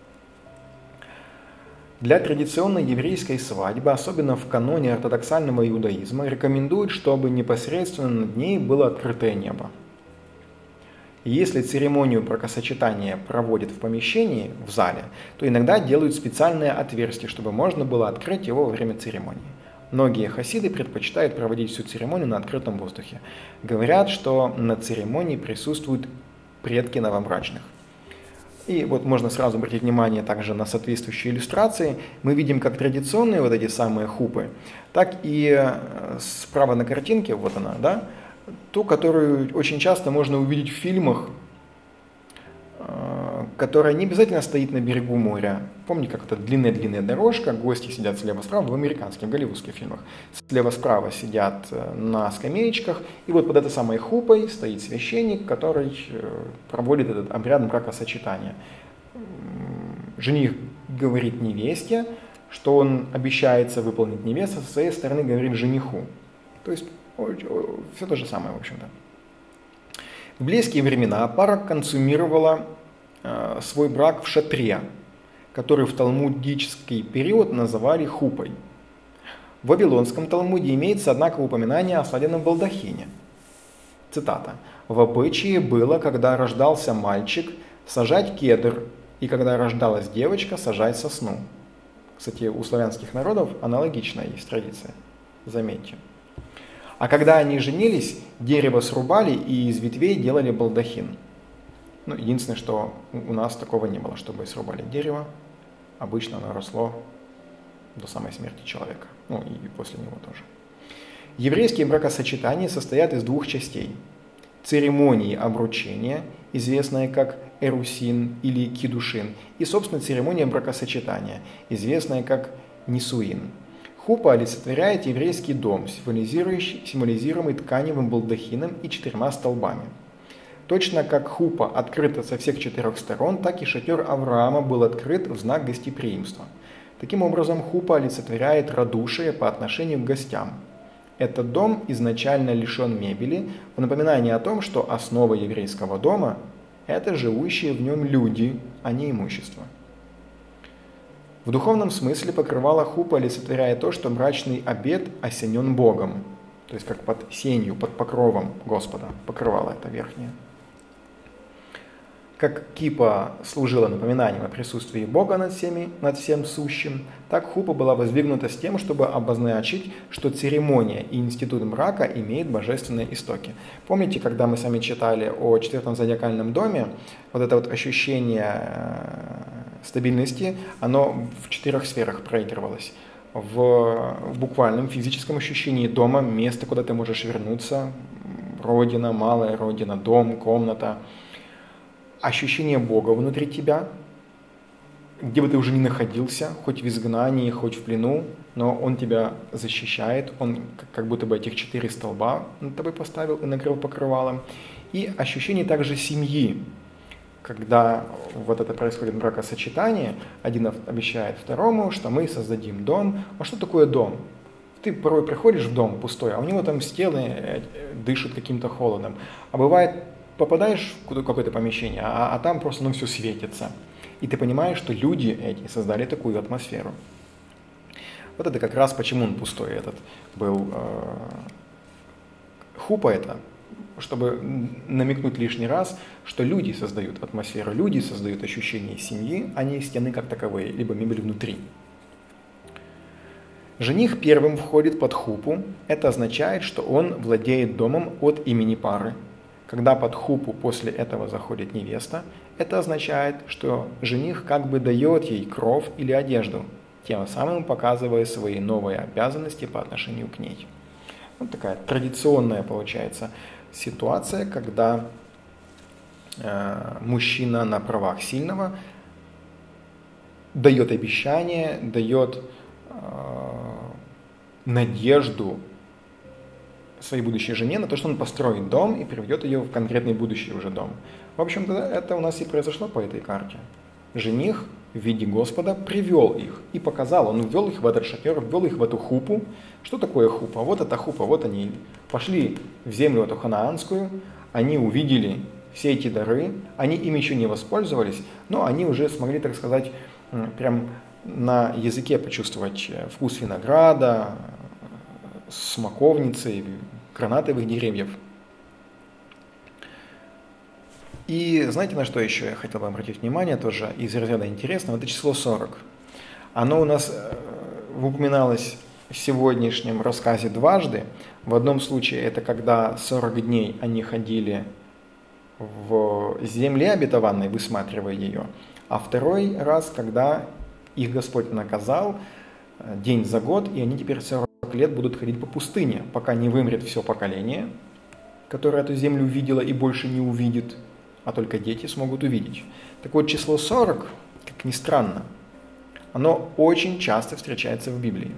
Для традиционной еврейской свадьбы, особенно в каноне ортодоксального иудаизма, рекомендуют, чтобы непосредственно над ней было открытое небо. И если церемонию бракосочетания проводят в помещении, в зале, то иногда делают специальное отверстие, чтобы можно было открыть его во время церемонии. Многие хасиды предпочитают проводить всю церемонию на открытом воздухе. Говорят, что на церемонии присутствуют предки новобрачных. И вот можно сразу обратить внимание также на соответствующие иллюстрации. Мы видим как традиционные вот эти самые хупы, так и справа на картинке, вот она, да, ту, которую очень часто можно увидеть в фильмах, которая не обязательно стоит на берегу моря. Помните, как это длинная-длинная дорожка, гости сидят слева-справа, в американских, в голливудских фильмах. Слева-справа сидят на скамеечках, и вот под этой самой хупой стоит священник, который проводит этот обряд бракосочетания. Жених говорит невесте, что он обещается выполнить, невеста со своей стороны говорит жениху. То есть все то же самое, в общем-то. В библейские времена пара консумировала э, свой брак в шатре, который в талмудический период называли хупой. В Вавилонском Талмуде имеется, однако, упоминание о свадебном балдахине. Цитата. «В обычае было, когда рождался мальчик, сажать кедр, и когда рождалась девочка, сажать сосну». Кстати, у славянских народов аналогичная есть традиция, заметьте. А когда они женились, дерево срубали и из ветвей делали балдахин. Ну, единственное, что у нас такого не было, чтобы срубали дерево. Обычно оно росло до самой смерти человека. Ну, и после него тоже. Еврейские бракосочетания состоят из двух частей. Церемонии обручения, известная как эрусин или кидушин, и, собственно, церемония бракосочетания, известная как нисуин. Хупа олицетворяет еврейский дом, символизирующий, символизируемый тканевым балдахином и четырьмя столбами. Точно как хупа открыта со всех четырех сторон, так и шатер Авраама был открыт в знак гостеприимства. Таким образом, хупа олицетворяет радушие по отношению к гостям. Этот дом изначально лишен мебели, в напоминание о том, что основа еврейского дома – это живущие в нем люди, а не имущество. В духовном смысле покрывало хупа олицетворяет то, что брачный обет осенен Богом, то есть как под сенью, под покровом Господа покрывало это верхнее. Как кипа служила напоминанием о присутствии Бога над, всеми, над всем сущим, так хупа была воздвигнута с тем, чтобы обозначить, что церемония и институт брака имеют божественные истоки. Помните, когда мы с вами читали о четвертом зодиакальном доме, вот это вот ощущение стабильности, оно в четырех сферах проигрывалось. В буквальном физическом ощущении дома, место, куда ты можешь вернуться, родина, малая родина, дом, комната. Ощущение Бога внутри тебя, где бы ты уже ни находился, хоть в изгнании, хоть в плену, но Он тебя защищает, Он как будто бы этих четыре столба над тобой поставил и накрыл покрывалом. И ощущение также семьи, когда вот это происходит бракосочетание, один обещает второму, что мы создадим дом. А что такое дом? Ты порой приходишь в дом пустой, а у него там стены дышат каким-то холодом. А бывает, попадаешь в какое-то помещение, а, а там просто ну, все светится. И ты понимаешь, что люди эти создали такую атмосферу. Вот это как раз почему он пустой этот был. Э, хупа это, чтобы намекнуть лишний раз, что люди создают атмосферу, люди создают ощущение семьи, а не стены как таковые, либо мебель внутри. Жених первым входит под хупу. Это означает, что он владеет домом от имени пары. Когда под хупу после этого заходит невеста, это означает, что жених как бы дает ей кров или одежду, тем самым показывая свои новые обязанности по отношению к ней. Вот такая традиционная получается ситуация, когда э, мужчина на правах сильного дает обещание, дает э, надежду своей будущей жене на то, что он построит дом и приведет ее в конкретный будущий уже дом. В общем-то, это у нас и произошло по этой карте. Жених в виде Господа привел их и показал, он ввел их в этот шатер, ввел их в эту хупу. Что такое хупа? Вот эта хупа, вот они пошли в землю эту ханаанскую, они увидели все эти дары, они ими еще не воспользовались, но они уже смогли, так сказать, прям на языке почувствовать вкус винограда, смоковницы, гранатовых деревьев. И знаете, на что еще я хотел бы обратить внимание, тоже из разряда интересного, это число сорок. Оно у нас упоминалось в сегодняшнем рассказе дважды. В одном случае это когда сорок дней они ходили в земле обетованной, высматривая ее, а второй раз, когда их Господь наказал день за год, и они теперь сорок лет будут ходить по пустыне, пока не вымрет все поколение, которое эту землю видело и больше не увидит, а только дети смогут увидеть. Так вот, число сорок, как ни странно, оно очень часто встречается в Библии.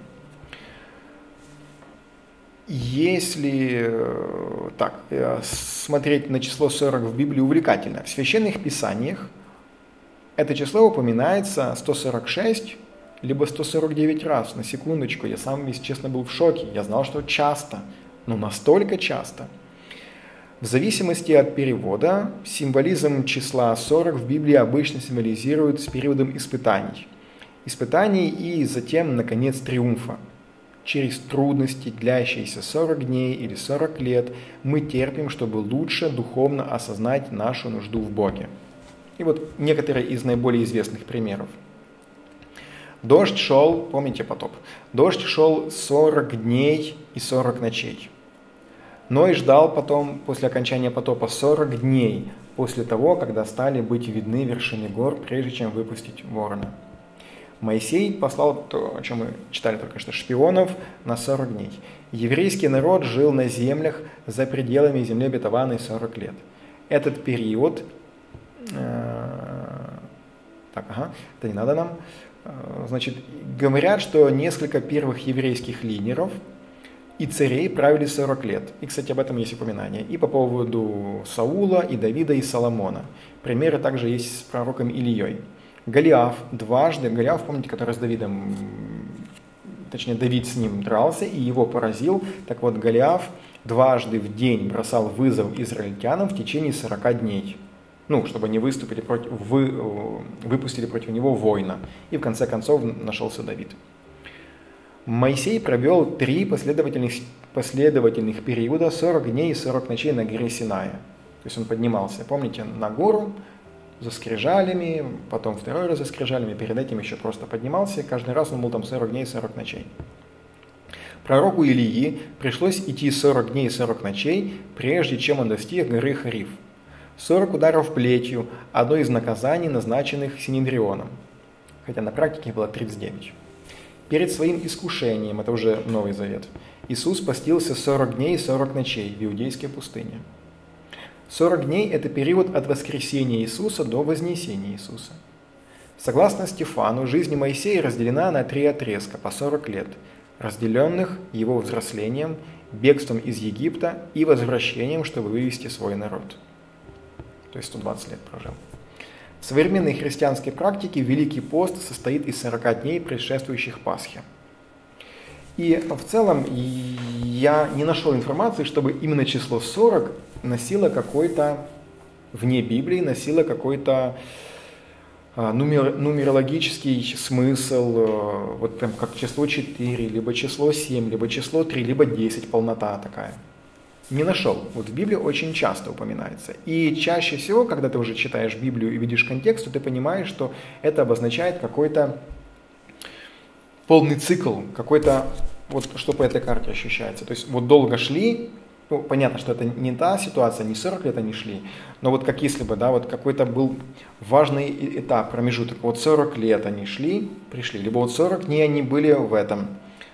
Если так, смотреть на число сорок в Библии увлекательно, в священных писаниях это число упоминается сто сорок шесть либо сто сорок девять раз. На секундочку, я сам, если честно, был в шоке. Я знал, что часто, но настолько часто. В зависимости от перевода, символизм числа сорок в Библии обычно символизирует с периодом испытаний. Испытаний и затем, наконец, триумфа. Через трудности, длящиеся сорок дней или сорок лет, мы терпим, чтобы лучше духовно осознать нашу нужду в Боге. И вот некоторые из наиболее известных примеров. Дождь шел, помните потоп? Дождь шел сорок дней и сорок ночей. Ной ждал потом, после окончания потопа, сорок дней после того, когда стали быть видны вершины гор, прежде чем выпустить ворона. Моисей послал, то, о чем мы читали только что, шпионов на сорок дней. Еврейский народ жил на землях за пределами земли обетованной сорок лет. Этот период, э, так, ага, это не надо нам, э, значит, говорят, что несколько первых еврейских лидеров и царей правили сорок лет. И, кстати, об этом есть упоминание. И по поводу Саула, и Давида, и Соломона. Примеры также есть с пророком Ильей. Голиаф дважды, Голиаф, помните, который с Давидом, точнее, Давид с ним дрался и его поразил. Так вот, Голиаф дважды в день бросал вызов израильтянам в течение сорока дней. Ну, чтобы они выступили против, вы, выпустили против него воина. И в конце концов нашелся Давид. Моисей провел три последовательных, последовательных периода, сорок дней и сорок ночей на горе Синая. То есть он поднимался, помните, на гору за скрижалями, потом второй раз за скрижалями, перед этим еще просто поднимался, каждый раз он был там сорок дней и сорок ночей. Пророку Илии пришлось идти сорок дней и сорок ночей, прежде чем он достиг горы Хариф. сорок ударов плетью – одно из наказаний, назначенных Синедрионом, хотя на практике было тридцать девять. Перед своим искушением, это уже Новый Завет, Иисус постился сорок дней и сорок ночей в Иудейской пустыне. сорок дней – это период от воскресения Иисуса до вознесения Иисуса. Согласно Стефану, жизнь Моисея разделена на три отрезка по сорок лет, разделенных его взрослением, бегством из Египта и возвращением, чтобы вывести свой народ. То есть сто двадцать лет прожил. В современной христианской практике Великий пост состоит из сорока дней, предшествующих Пасхе. И в целом я не нашел информации, чтобы именно число сорок носило какой-то, вне Библии, носило какой-то нумер, нумерологический смысл, вот прям как число четыре, либо число семь, либо число три, либо десять, полнота такая. Не нашел. Вот в Библии очень часто упоминается. И чаще всего, когда ты уже читаешь Библию и видишь контекст, то ты понимаешь, что это обозначает какой-то полный цикл, какой-то, вот что по этой карте ощущается. То есть вот долго шли, ну, понятно, что это не та ситуация, не сорок лет они шли, но вот как если бы, да, вот какой-то был важный этап, промежуток. Вот сорок лет они шли, пришли, либо вот сорок дней они были в этом,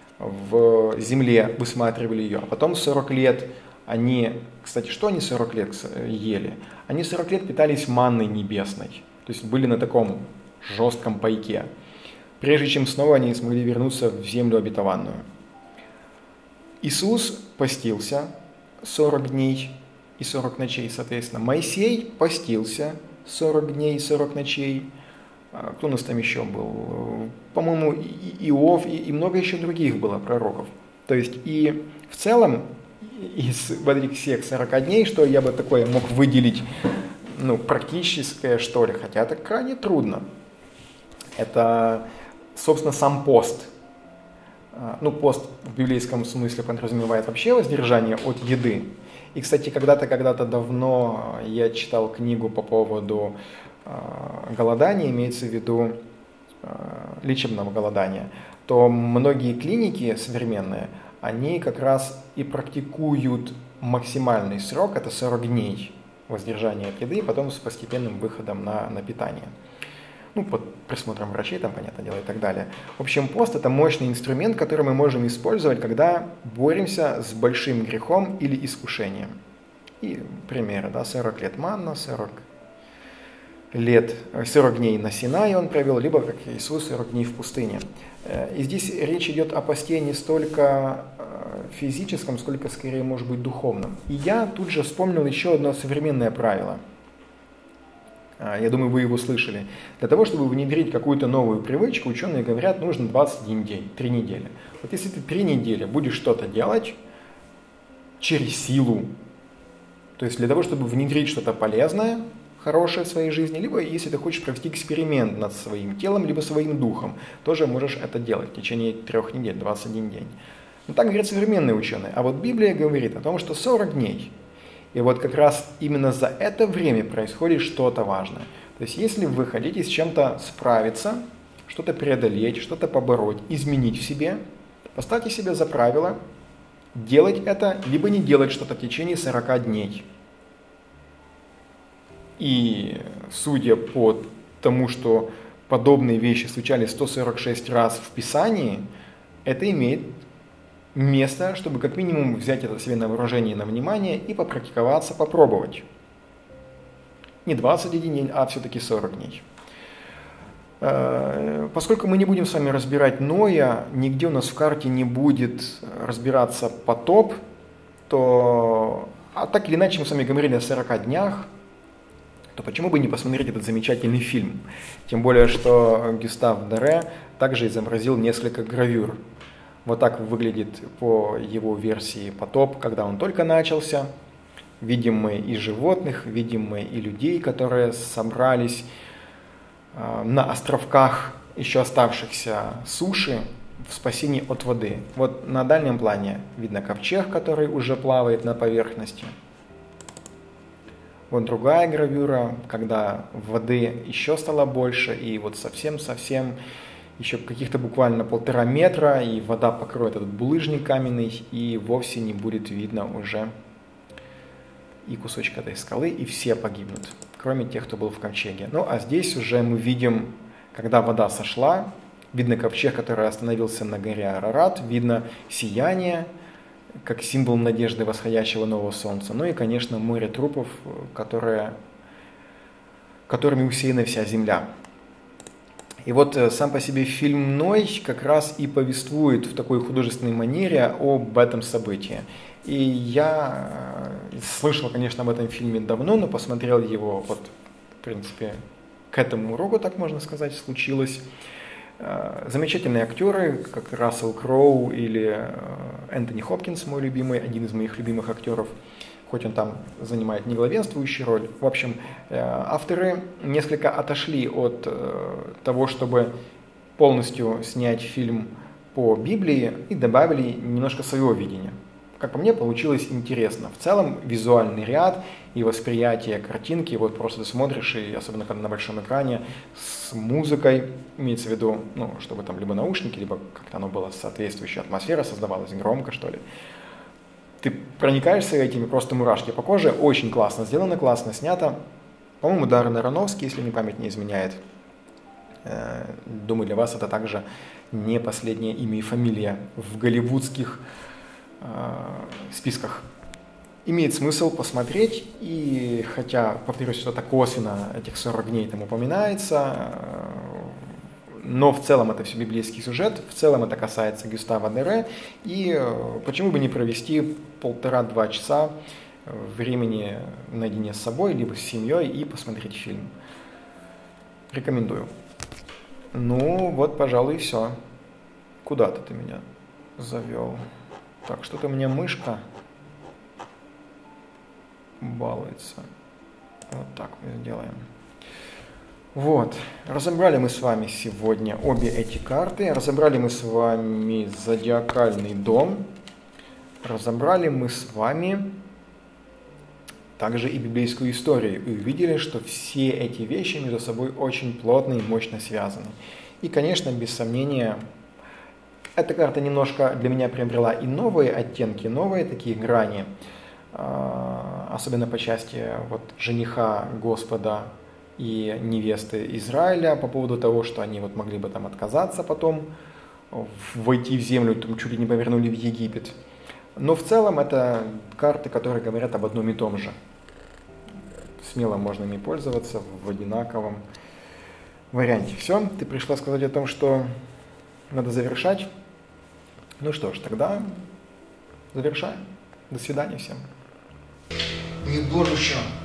в земле, высматривали ее, а потом сорок лет они, кстати, что они сорок лет ели? Они сорок лет питались манной небесной, то есть были на таком жестком пайке, прежде чем снова они смогли вернуться в землю обетованную. Иисус постился сорок дней и сорок ночей, соответственно. Моисей постился сорок дней и сорок ночей. Кто у нас там еще был? По-моему, Иов и много еще других было пророков. То есть и в целом из всех сорока дней, что я бы такое мог выделить, ну, практическое, что ли, хотя это крайне трудно. Это, собственно, сам пост. Ну, пост в библейском смысле подразумевает вообще воздержание от еды. И, кстати, когда-то, когда-то давно я читал книгу по поводу э, голодания, имеется в виду э, лечебного голодания, то многие клиники современные, они как раз и практикуют максимальный срок, это сорок дней воздержания от еды, потом с постепенным выходом на, на питание. Ну, под присмотром врачей, там, понятное дело, и так далее. В общем, пост – это мощный инструмент, который мы можем использовать, когда боремся с большим грехом или искушением. И примеры, да, сорок лет манна, сорок лет, сорок дней на Синае он провел, либо, как Иисус, сорок дней в пустыне. И здесь речь идет о посте не столько физическом, сколько, скорее, может быть, духовном. И я тут же вспомнил еще одно современное правило. Я думаю, вы его слышали. Для того, чтобы внедрить какую-то новую привычку, ученые говорят, нужно двадцать один день, три недели. Вот если ты три недели будешь что-то делать через силу, То есть для того, чтобы внедрить что-то полезное, хорошее в своей жизни, либо если ты хочешь провести эксперимент над своим телом, либо своим духом, тоже можешь это делать в течение трех недель, двадцать один день. Но так говорят современные ученые. А вот Библия говорит о том, что сорок дней. И вот как раз именно за это время происходит что-то важное. То есть если вы хотите с чем-то справиться, что-то преодолеть, что-то побороть, изменить в себе, поставьте себе за правило делать это, либо не делать что-то в течение сорока дней. И судя по тому, что подобные вещи случались сто сорок шесть раз в Писании, это имеет место, чтобы как минимум взять это себе на вооружение и на внимание и попрактиковаться, попробовать. Не двадцать один день, а все-таки сорок дней. Поскольку мы не будем с вами разбирать Ноя, нигде у нас в карте не будет разбираться потоп, то, а так или иначе мы с вами говорили о сорока днях, то почему бы не посмотреть этот замечательный фильм? Тем более, что Гюстав Доре также изобразил несколько гравюр. Вот так выглядит по его версии потоп, когда он только начался. Видим мы и животных, видим мы и людей, которые собрались на островках еще оставшихся суши в спасении от воды. Вот на дальнем плане видно ковчег, который уже плавает на поверхности. Вот другая гравюра, когда воды еще стало больше, и вот совсем-совсем еще каких-то буквально полтора метра, и вода покроет этот булыжник каменный, и вовсе не будет видно уже и кусочка этой скалы, и все погибнут, кроме тех, кто был в ковчеге. Ну, а здесь уже мы видим, когда вода сошла, видно ковчег, который остановился на горе Арарат, видно сияние, как символ надежды восходящего нового солнца. Ну и, конечно, море трупов, которые, которыми усеяна вся земля. И вот сам по себе фильм «Ной» как раз и повествует в такой художественной манере об этом событии. И я слышал, конечно, об этом фильме давно, но посмотрел его, вот, в принципе, к этому уроку, так можно сказать, случилось. Замечательные актеры, как Рассел Кроу или Энтони Хопкинс, мой любимый, один из моих любимых актеров, хоть он там занимает не главенствующую роль. В общем, авторы несколько отошли от того, чтобы полностью снять фильм по Библии, и добавили немножко своего видения. Как по мне, получилось интересно. В целом, визуальный ряд и восприятие картинки, вот просто ты смотришь, и особенно когда на большом экране, с музыкой, имеется в виду, ну, чтобы там либо наушники, либо как-то оно было соответствующая атмосфера создавалась, громко, что ли. Ты проникаешься этими, просто мурашки по коже, очень классно сделано, классно снято. По-моему, Даррен Аронофски, если мне память не изменяет. Думаю, для вас это также не последнее имя и фамилия в голливудских списках. Имеет смысл посмотреть, и хотя, повторюсь, что-то косвенно этих сорок дней там упоминается, но в целом это все библейский сюжет, в целом это касается Гюстава Доре, и почему бы не провести полтора-два часа времени наедине с собой, либо с семьей и посмотреть фильм. Рекомендую. Ну, вот, пожалуй, и все. Куда-то ты меня завел. Так, что-то у меня мышка балуется. Вот так мы сделаем. Вот, разобрали мы с вами сегодня обе эти карты. Разобрали мы с вами зодиакальный дом. Разобрали мы с вами также и библейскую историю. И увидели, что все эти вещи между собой очень плотно и мощно связаны. И, конечно, без сомнения, эта карта немножко для меня приобрела и новые оттенки, новые такие грани, особенно по части вот, жениха Господа и невесты Израиля, по поводу того, что они вот могли бы там отказаться потом, войти в землю, там чуть ли не повернули в Египет. Но в целом это карты, которые говорят об одном и том же. Смело можно ими пользоваться в одинаковом варианте. Все, ты пришла сказать о том, что надо завершать. Ну что ж, тогда завершаем. До свидания всем. Не будущем.